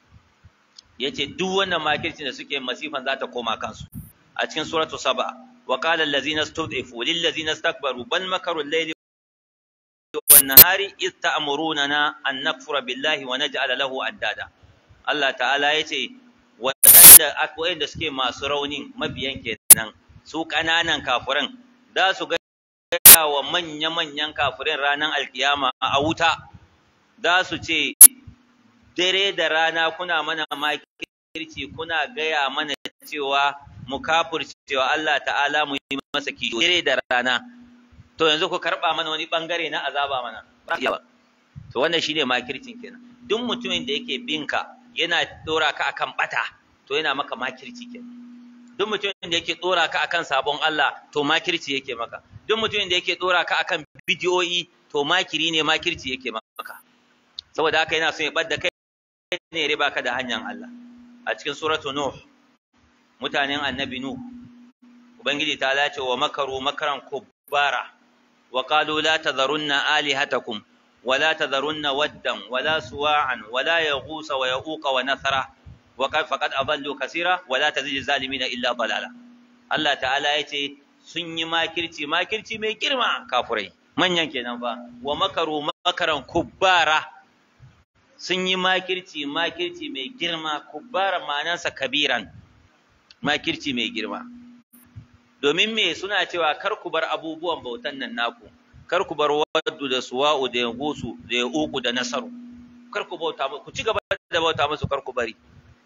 yace duk wannan makircin da suke masifan za ta koma kansu a cikin suratu saba wa qala allazina istud'ifu lil ladzina istakbaru bal makaru al-layli wan nahari id ta'muruna an nakfura billahi wa naj'ala lahu addada Allah ta'ala yace wanda akwai da suke masu raunin mabiyan kenan su kananan kafiran da su ga wa manya-manyan kafirin ranar alkiyama a wuta da su ce dare da rana kuna mana makirci kuna gaya mana cewa mu kafircewa Allah ta'ala mu yi masa kiyo dare da rana to yanzu ku karba mana wani bangare na azaba mana to wannan shine makircin kenan duk mutumin da yake binka yana dora ka akan bata to yana maka makirci kenan duk mutumin da yake dora ka akan sabon Allah to makirci yake maka duk mutumin da yake dora ka akan bidiyoyi to makiri ne makirci yake maka saboda haka yana son ya badda kai ne riba ka da hanyar Allah a cikin suratu nuh mutanen annabi nuh ubangiji ta lace wa makaru makaran kubbara wa qalu la tadharunna alihatakum wa la tadharunna waddan wa la suwa'an wa la yaghusa wa yauqa wa nasara wa qad faqad adallu kaseera wa la tazid zalimina illa dalala Allah ta'ala yace sun yi makirci makirci mai girma kafurai manyan kenan fa wa makaru makaran kubbara sun yi makirci makirci mai girma kubbara ma'anarsa kabiran makirci mai girma domin me suna cewa kar ku bar abubuwan bautan nan naku kar ku bar waddu da suwa'u da yangusu da yauku da nasaru kar ku bauta ku ci gaba da bauta musu kar ku bari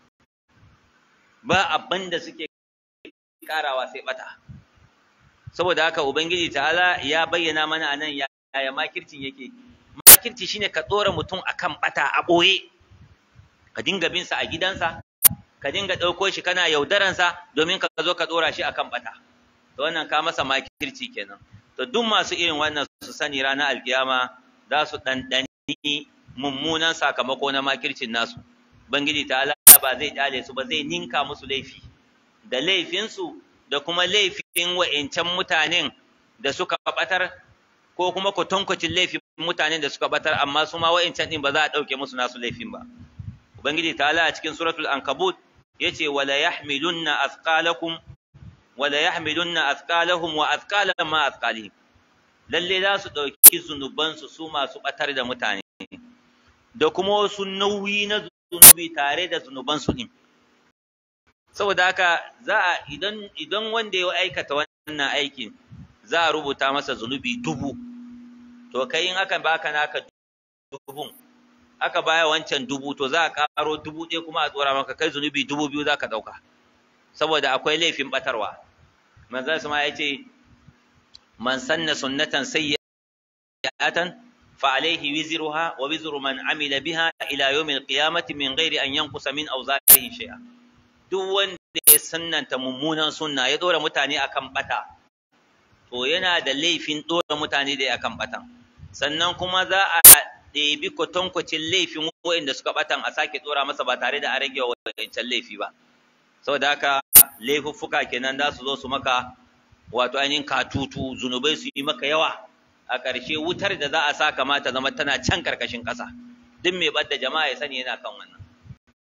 ba abin da suke karawa sai bata saboda haka ubangiji ta'ala ya bayyana mana anan yaya makircin yake makirci shine ka tsora mutum akan bata a boye ka dinga bin sa a gidansa ka dinga dauko shi kana yaudaran sa domin ka zo ka tsora shi akan bata to wannan ka masa makirci kenan to duk masu irin wannan su sani ranar alkiyama za su dandani mummunan sakamako na makircin nasu ubangiji ta'ala ba zai kyale su ba zai ninka musu laifi da laifinsu da kuma laifin wa'incan mutanen da suka batar ko kuma kwatankwacin laifin mutanen da suka batar amma su ma wa'incan din ba za a ɗauke musu nasu laifin ba ubangiji ta'ala a cikin suratul ankabut yace wala yahmilunna athqalakum wala yahmilunna athqalahum wa athqalan ma athqalihim lalle za su ɗauki zunuban su su masu batar da mutane da kuma wasu nauyi na zunubi tare da zunuban su din saboda haka za a idan idan wanda ya aikata wannan aikin za a rubuta masa zunubi dubu to kai in aka baka naka dubun aka baya wancan dubu to za a karo dubu ɗaya kuma a tsora maka kai zunubi dubu biyu za ka ɗauka saboda akwai laifin batarwa manzon sama ya ce man sanna sunnatan sayyi'atan fa alayhi wizruha wa wizru man amila biha ila yawmil qiyamati min ghairi an yanqusa min awzarihi shay'a duk wanda ya sunnanta mummunan sunna ya dora mutane akan bata to yana da laifin dora mutane da akan batan sannan kuma za a ɗebi kwatankwacin laifin wa'inda suka batan a sake dora masa ba tare da a rage wa wancan laifi ba saboda haka laifuffuka kenan za su zo su maka wato ainihin katutu zunubai su yi maka yawa a ƙarshe wutar da za a sa kamata zama tana can ƙarƙashin ƙasa duk mai ɓadda jama'a ya sani yana kan wannan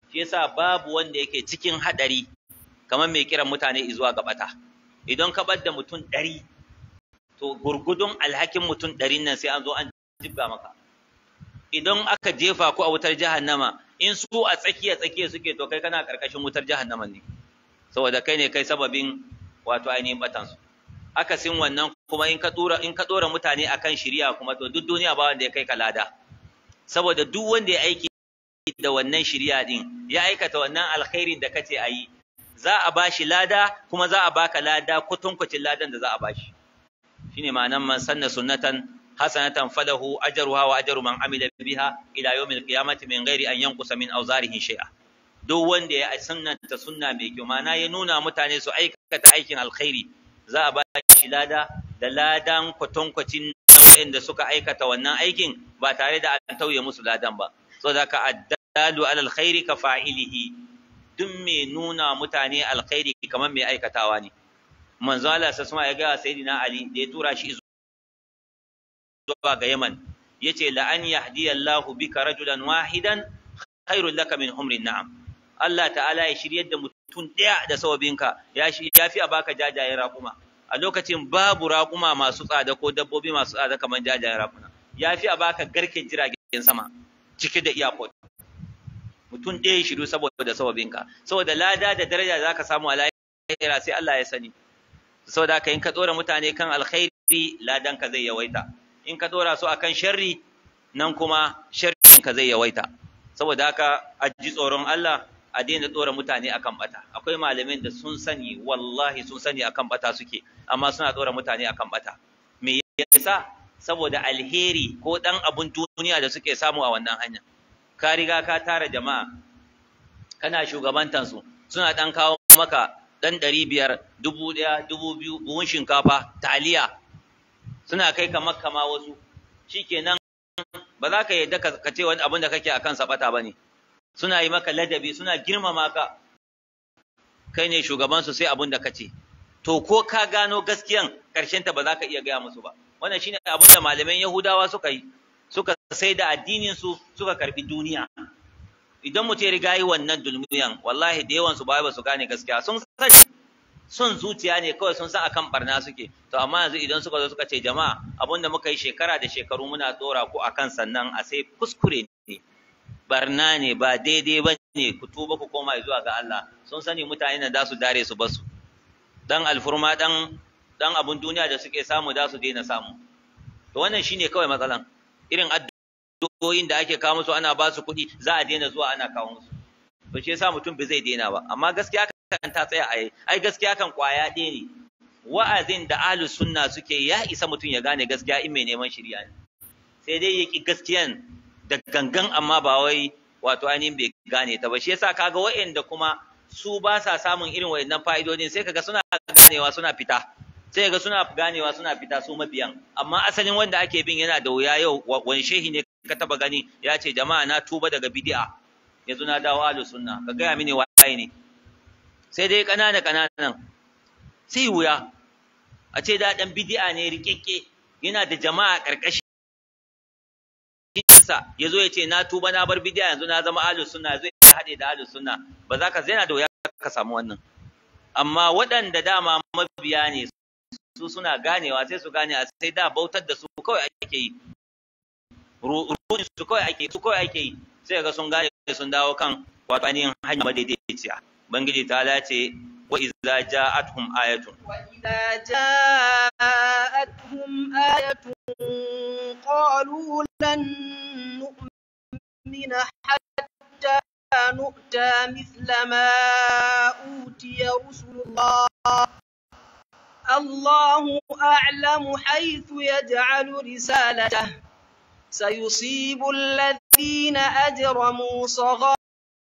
shi yasa babu wanda yake cikin hadari kamar mai kiran mutane zuwa ga bata. Idan ka bar da mutum ɗari to gurgudun alhakin mutum ɗarin nan sai an zo an jibga maka. Idan aka jefa ku a wutar jahannama, in su a tsakiya tsakiya suke to kai kana karkashin wutar jahannama ne, saboda kai ne kai sababin wato ainihin batansu. Akasin wannan kuma in ka dora in ka dora mutane akan shiriya kuma to duk duniya ba wanda ya kai ka lada, saboda duk wanda ya aiki da wannan shiriya din ya aikata wannan alkhairin da kace ayi, za a bashi lada kuma za a baka lada kutunkucin ladan da za a bashi. Shine ma'anan man sanna sunnatan hasanatan falahu ajruha wa ajru man amila biha ila yawmil qiyamati min ghairi an yanqusa min awzarihi shay'a. Duk wanda ya sunnanta sunna mai kyau, ma'ana ya nuna mutane su aikata aikin alkhairi, za a bashi lada da ladan kutunkucin da suka aikata wannan aikin ba tare da an tauye musu ladan ba. Saboda ka addalu alal khairi ka fa'ilihi, duk mai nuna mutane alkhairi kamar mai aikatawa ne. Manzo Allah sai ya ga sayyidina Ali da ya tura shi zuwa ga Yaman, yace la an yahdiyallahu bika rajulan wahidan khairul laka min humrin na'am. Allah ta'ala ya shiryar da mutum daya da sawabinka ya shi yafi a baka jajayen raƙuma. A lokacin babu raƙuma masu tsada ko dabbobi masu tsada kamar jajayen raƙuma. Yafi a baka garken jiragen sama cike da airport. Mutum ɗaya shiru saboda sawabinka, saboda lada da daraja zaka samu a lahira sai Allah ya sani. Saboda haka in ka tsora mutane kan alkhairi ladan ka zai yawaita, in ka tsora su akan sharri nan kuma sharrin ka zai yawaita. Saboda haka a ji tsoron Allah, a daina tsora mutane akan bata. Akwai malamin da sun sani, wallahi sun sani akan bata suke, amma suna tsora mutane akan bata. Me yasa? Saboda alheri ko dan abun duniya da suke samu a wannan hanya. Ka riga ka tara jama'a, kana shugabantansu, suna dan kawo maka dan ɗari biyar, dubu ɗaya, dubu biyu, buhun shinkafa, taliya, suna kai ka makka ma wasu. Shikenan ba za ka yadda ka ce wani abin da kake akan sabata bane. Suna yi maka ladabi, suna girmama ka, kai ne shugabansu sai abin da kace. To ko ka gano gaskiyan karshen ta ba za ka iya gaya musu ba. Wannan shine abin da malaman Yahudawa suka yi, suka sai da addinin su suka karbi duniya. Idan mutum ya riga yi wannan dulmiyan, wallahi da yawan su ba ba su gane gaskiya, sun sani sun zuciya ne kawai, sun san akan barna suke. To amma yanzu idan suka zo suka ce jama'a abin da muka yi shekara da shekaru muna dora ku akan sannan a sai kuskure ne, barna ne, ba daidai ba ne, ku tuba ku koma zuwa ga Allah. Sun sani mutane na da su dare su basu, dan alfurma dan dan abun duniya da suke samu da su daina samu. To wannan shine kawai matsalan. Irin addu'o'in da ake kawo musu ana ba su kuɗi, za a daina zuwa ana kawo musu. To shi yasa mutum bai zai daina ba. Amma gaskiya kan ta tsaya ai ai gaskiya kan kwaya ɗaya ne. Wa'azin da ahlus sunna suke ya isa mutum ya gane gaskiya in mai neman shiriya ne. Sai dai yaki gaskiyan da gangan, amma ba wai wato ainihin bai gane ta ba. Shi yasa kaga wa'anda kuma su ba sa samun irin wa'annan fa'idodin, sai kaga suna ganewa suna fita. Sai kaga suna ganewa suna fita su mabiyan. Amma asalin wanda ake bin yana da wuya. Yau wani shehi ne ka taba gani ya ce jama'a na tuba daga bid'a, yanzu na dawo ahlus sunna, ka gaya mini waye ne? Sai dai kanana kananan, sai wuya a ce da dan bid'a ne rikekke, yana da jama'a karkashin sa, yazo ya ce na tuba na bar bid'a yanzu na zama ahlus sunna, zai hade da ahlus sunna. Ba za ka zaina da wuya ka samu wannan. Amma waɗanda dama mabiya ne su suna ganewa, sai su gane a sai da bautar da su kawai ake yi, ruɗin su kawai ake su kawai ake yi, sai ga sun gane sun dawo kan wato ainihin hanya madaidaiciya. Bangiji ta lace wa idza ja'atuhum ayatun wa idza ja'atuhum ayatun qalu lan nu'mina hatta nu'ta mithla ma utiya rusulullah Allahu a'lamu haythu yaj'alu risalatahu سيصيب الذين أجرموا صغار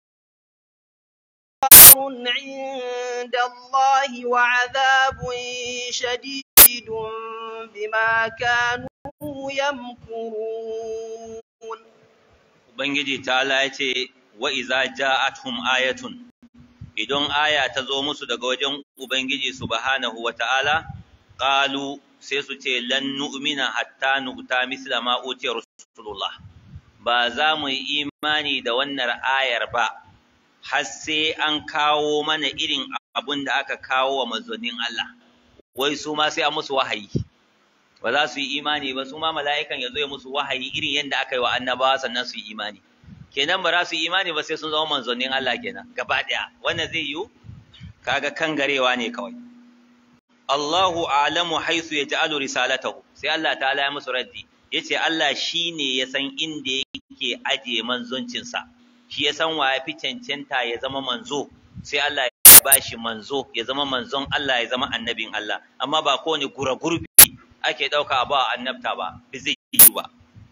عند الله وعذاب شديد بما كانوا يمكرون. Ubangiji ta'ala ya ce wa iza ja'atuhum ayatun, idan aya ta zo musu daga wajen Ubangiji subhanahu wa ta'ala, qalu sai su ce lan nu'mina hatta nu'ta misla ma utiya rasulullah, ba za mu yi imani da wannan ayar ba har sai an kawo mana irin abun da aka kawo wa manzonin Allah wai su ma sai a musu wahayi ba za su yi imani ba su ma mala'ikan ya zo ya musu wahayi irin yadda aka yi wa annabawa sannan su yi imani kenan ba za su yi imani ba sai sun zama manzonin Allah kenan gaba ɗaya wannan zai yiwu kaga kangarewa ne kawai Allahu a'lamu haythu yaj'alu risalatahu sai Allah ta'ala ya musu raddi yace Allah shine ya san inda yake aje manzoncin sa shi ya san wa yafi cancanta ya zama manzo sai Allah ya bashi manzo ya zama manzon Allah ya zama annabin Allah amma ba kowane gura gurbi ake dauka ba annabta ba bi zai yi ba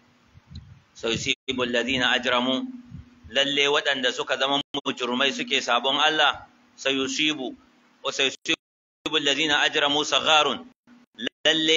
sai sibul ladina ajramu lalle waɗanda suka zama mujrimai suke sabon Allah sayusibu wa sayusibu alladhina ajramu sagharun lalle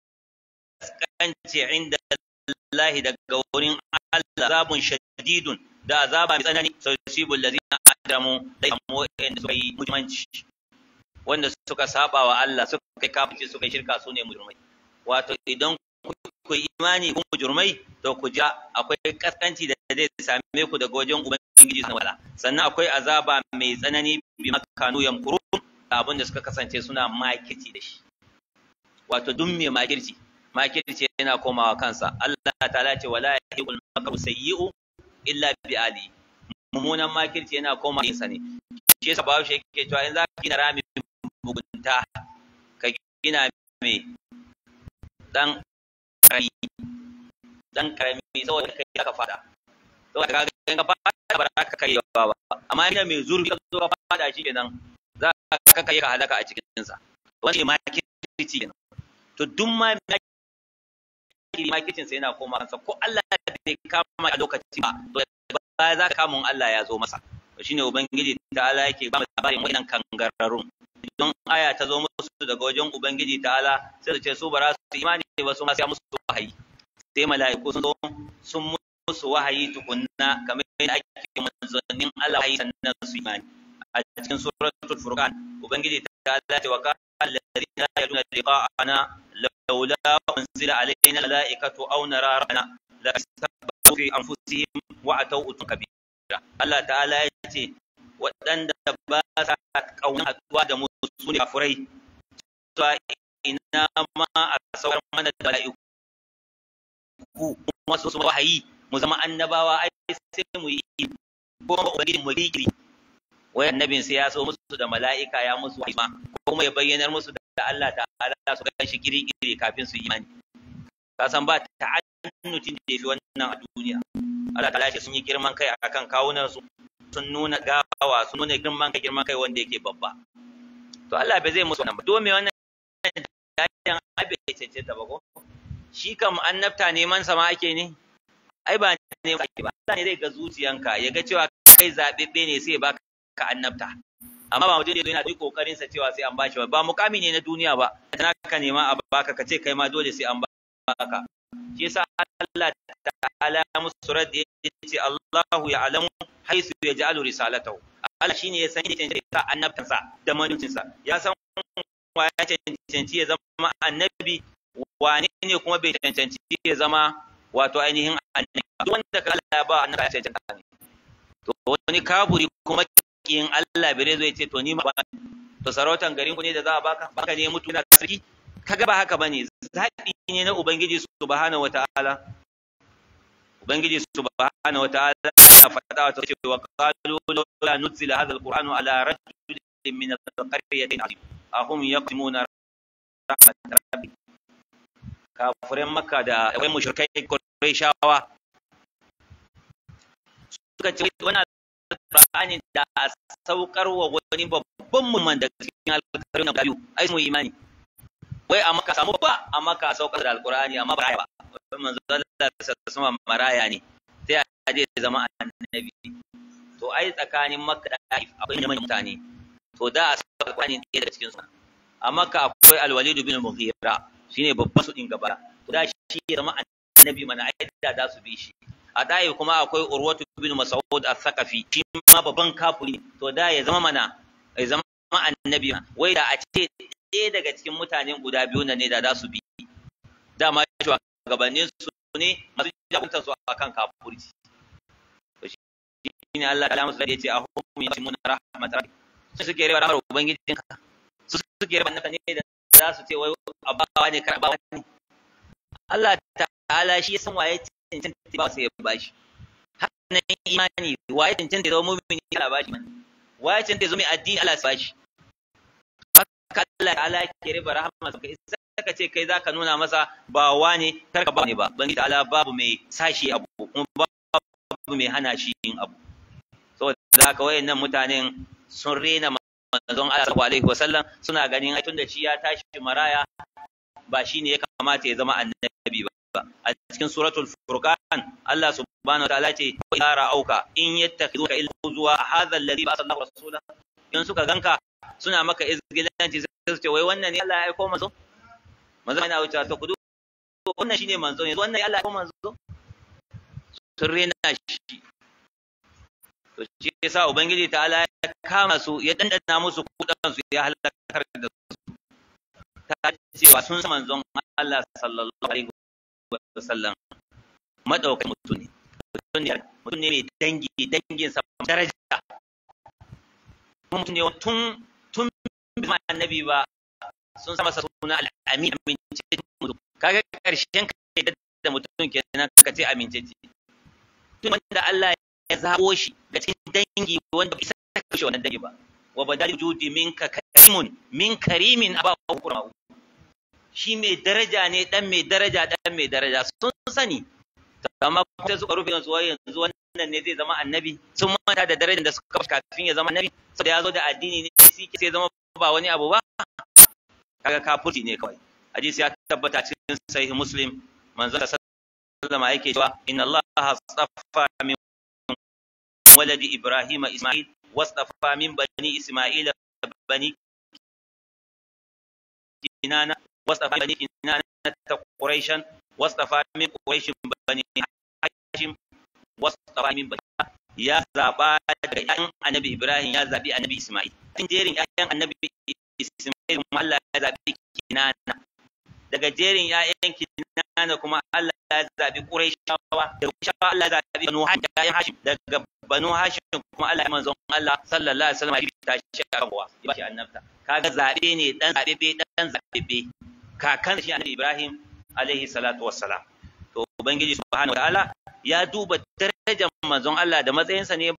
kaskanci inda Allah daga wurin Allah zabun shadidun da azaba mai tsanani sayusibu alladhina ajramu da mu wanda suka yi mujmanci wanda suka saba wa Allah suka kai kafirci suka yi shirka sune mujrimai wato idan ku imani ku mujrimai to ku ja akwai kaskanci da zai same ku daga wajen ubangiji subhanahu wataala sannan akwai azaba mai tsanani bi makanu yamkurun abin da suka kasance suna makirci da shi wato duk mai makirci makirci yana komawa kansa Allah ta'ala ce wala yaqul makru sayyi'u illa bi ali mummunan makirci yana komawa kansa ne shi yasa bawo shi yake cewa in za ka gina rami mugunta ka gina me dan karami dan karami saboda kai ka fada saboda kaga in ka fada ba za ka kai ba amma ina mai zurfi ka zo ka fada shi kenan za ka kai ka halaka a cikin sa wani makirci kenan to duk ma makircin sa yana koma kansa ko Allah bai kama a lokacin ba to ba za ka kamun Allah ya zo masa to shine ubangiji ta'ala yake ba mu labarin wannan kangararrun don aya ta zo musu daga wajen ubangiji ta'ala sai su ce su ba za su imani ba su ma sai musu wahayi sai mala'iku sun zo sun musu wahayi tukunna kamar yadda ake manzonin Allah wahayi sannan su imani a cikin suratul furqan ubangiji ta'ala ce wa qala alladhina yaduna liqa'ana laula unzila alaina malaikatu aw nara rabbana la tasabbu fi anfusihim wa atau utun kabira Allah ta'ala ya ce waɗanda ba sa kauna haɗuwa da mu su ne kafurai to ina ma a saukar mana da mala'iku kuma su su wahayi mu zama annabawa ai sai mu yi ko ma ubangiji mu yi wai annabin sai ya so musu da mala'ika ya musu wahayi ma kuma ya bayyanar musu da Allah ta'ala su ga shi kiri-kiri kafin su yi imani ka san ba ta'annutin da yafi wannan a duniya Allah ta'ala ya ce sun yi girman kai akan kawunan su sun nuna gawa sun nuna girman kai girman kai wanda yake babba to Allah bai zai musu wannan ba domin wannan dayan abe cece ta ba ko shi kam annabta neman sama ake ne ai ba ne ake ba Allah ne zai ga zuciyanka ya ga cewa kai zabebbe ne sai baka annabta amma ba mutum ne yana da kokarin sa cewa sai an bashi ba mukami ne na duniya ba dan ka nema a baka ka ce kai ma dole sai an baka shi yasa Allah ta'ala musu raddi yace Allahu ya'lamu haythu yaj'alu risalatahu Allah shine ya san yadda ta annabtansa da manzoncinsa ya san wa ya cancanci ya zama annabi wane ne kuma bai cancanci ya zama wato ainihin annabi duk wanda ka Allah ya ba annabi ya cancanta ne to wani kaburi kuma kin Allah bare zai ce to ni ma to sarautan garin ku ne da za a baka baka ne mutu na sarki kaga ba haka bane zabi ne na ubangiji subhanahu wataala ubangiji subhanahu wataala ya faɗa wa tace wa qalu la nuzila hadha alqur'anu ala rajulin min alqaryatin azim ahum yaqsimuna rahmat rabbi kafirin makka da wai mushrikai qurayshawa suka ce wannan alqur'ani da saukar wa wani babban mumman da cikin alqur'ani da biyu ai mu imani wai amma ka samu ba amma ka saukar da alqur'ani amma ba ba manzo Allah sallallahu alaihi maraya ne sai a je zama annabi to ai tsakanin makka da taif akwai manyan mutane to da a saukar alqur'ani ɗaya daga cikin su a makka akwai al-walid bin mughira shine babban su din gaba to da shi ya zama annabi mana ai da za su bi shi a taif kuma akwai urwatu bin mas'ud al-thaqafi shi ma babban kafiri to da ya zama mana ya zama annabi wai da a ce ɗaya daga cikin mutanen guda biyu ne da za su bi dama shi gabanin su ne masu jakuntar su akan kafirci to shi shine Allah ta musu da yace ahum yasmuna rahmat rabbi su suke rewa rahmar ubangijinka su suke rewa naka ne da za su ce wai abawa ne karbawa ne Allah ta'ala shi ya san waye cancanta ba sai ya bashi haka imani waye cancanta zama mu'mini Allah bashi man waye cancanta zama addini Allah bashi haka Allah ta'ala ke riba rahama ka isa ka ce kai zaka nuna masa ba wane karka ba ne ba bangi ta'ala babu mai sashi abu kuma babu mai hana shi yin abu saboda haka wayannan mutanen sun rena manzon Allah sallallahu alaihi wasallam suna ganin ai tunda shi ya tashi maraya ba shine ya kamata ya zama annabi ba a cikin suratul furqan Allah subhanahu wa ta'ala ce ya ra'auka in yattakhiduka illa zuwa hadha alladhi ba'atha Allahu rasula in suka ganka suna maka izgilanci sai su ce wai wannan ne Allah ya aika manzo manzo yana wuce to kudu wannan shine manzo ne wannan Allah ya aika manzo sun rena shi to shi yasa ubangiji ta'ala ya kama su ya dandana musu kudan su ya halakar da su ta cewa sun san manzon Allah sallallahu alaihi wasallam madaukakin mutum ne mutum ne mutum ne mai dangi dangin sa daraja mutum ne tun tun bi annabi ba sun sa masa suna al-amin amince mutum kaga karshen kai da mutum kenan ka ce amince tun wanda Allah ya zabo shi ga cikin dangi wanda isa ka shi wannan dangi ba wa badal judi minka karimun min karimin abahu kurma shi mai daraja ne dan mai daraja dan mai daraja sun sani amma kuma suka rufe su wai yanzu wannan ne zai zama annabi sun manta da darajar da suka kafin ya zama annabi saboda ya zo da addini ne shi sai zama ba wani abu ba kaga kafirci ne kawai hadisi ya tabbata cikin sahih muslim manzo sallallahu alaihi yake cewa inna allaha astafa min waladi ibrahima isma'il wastafa min bani isma'ila bani kinana wastafa bani kinana quraishan wastafa min quraish bani hashim wastafa min bani ya zaba da ƴaƴan annabi ibrahim ya zabi annabi isma'il cikin jerin ƴaƴan annabi isma'il kuma Allah ya zabi kinana daga jerin ƴaƴan kinana kuma Allah ya zabi quraishawa da quraishawa Allah ya zabi banu hashim daga banu hashim kuma Allah ya manzon Allah sallallahu alaihi wasallam ya tashi karwa ya bashi annabta kaga zabe ne dan zabe dan zabe kakan shi annabi ibrahim alaihi salatu wassalam to ubangiji subhanahu wataala ya duba darajar manzon Allah da matsayinsa ne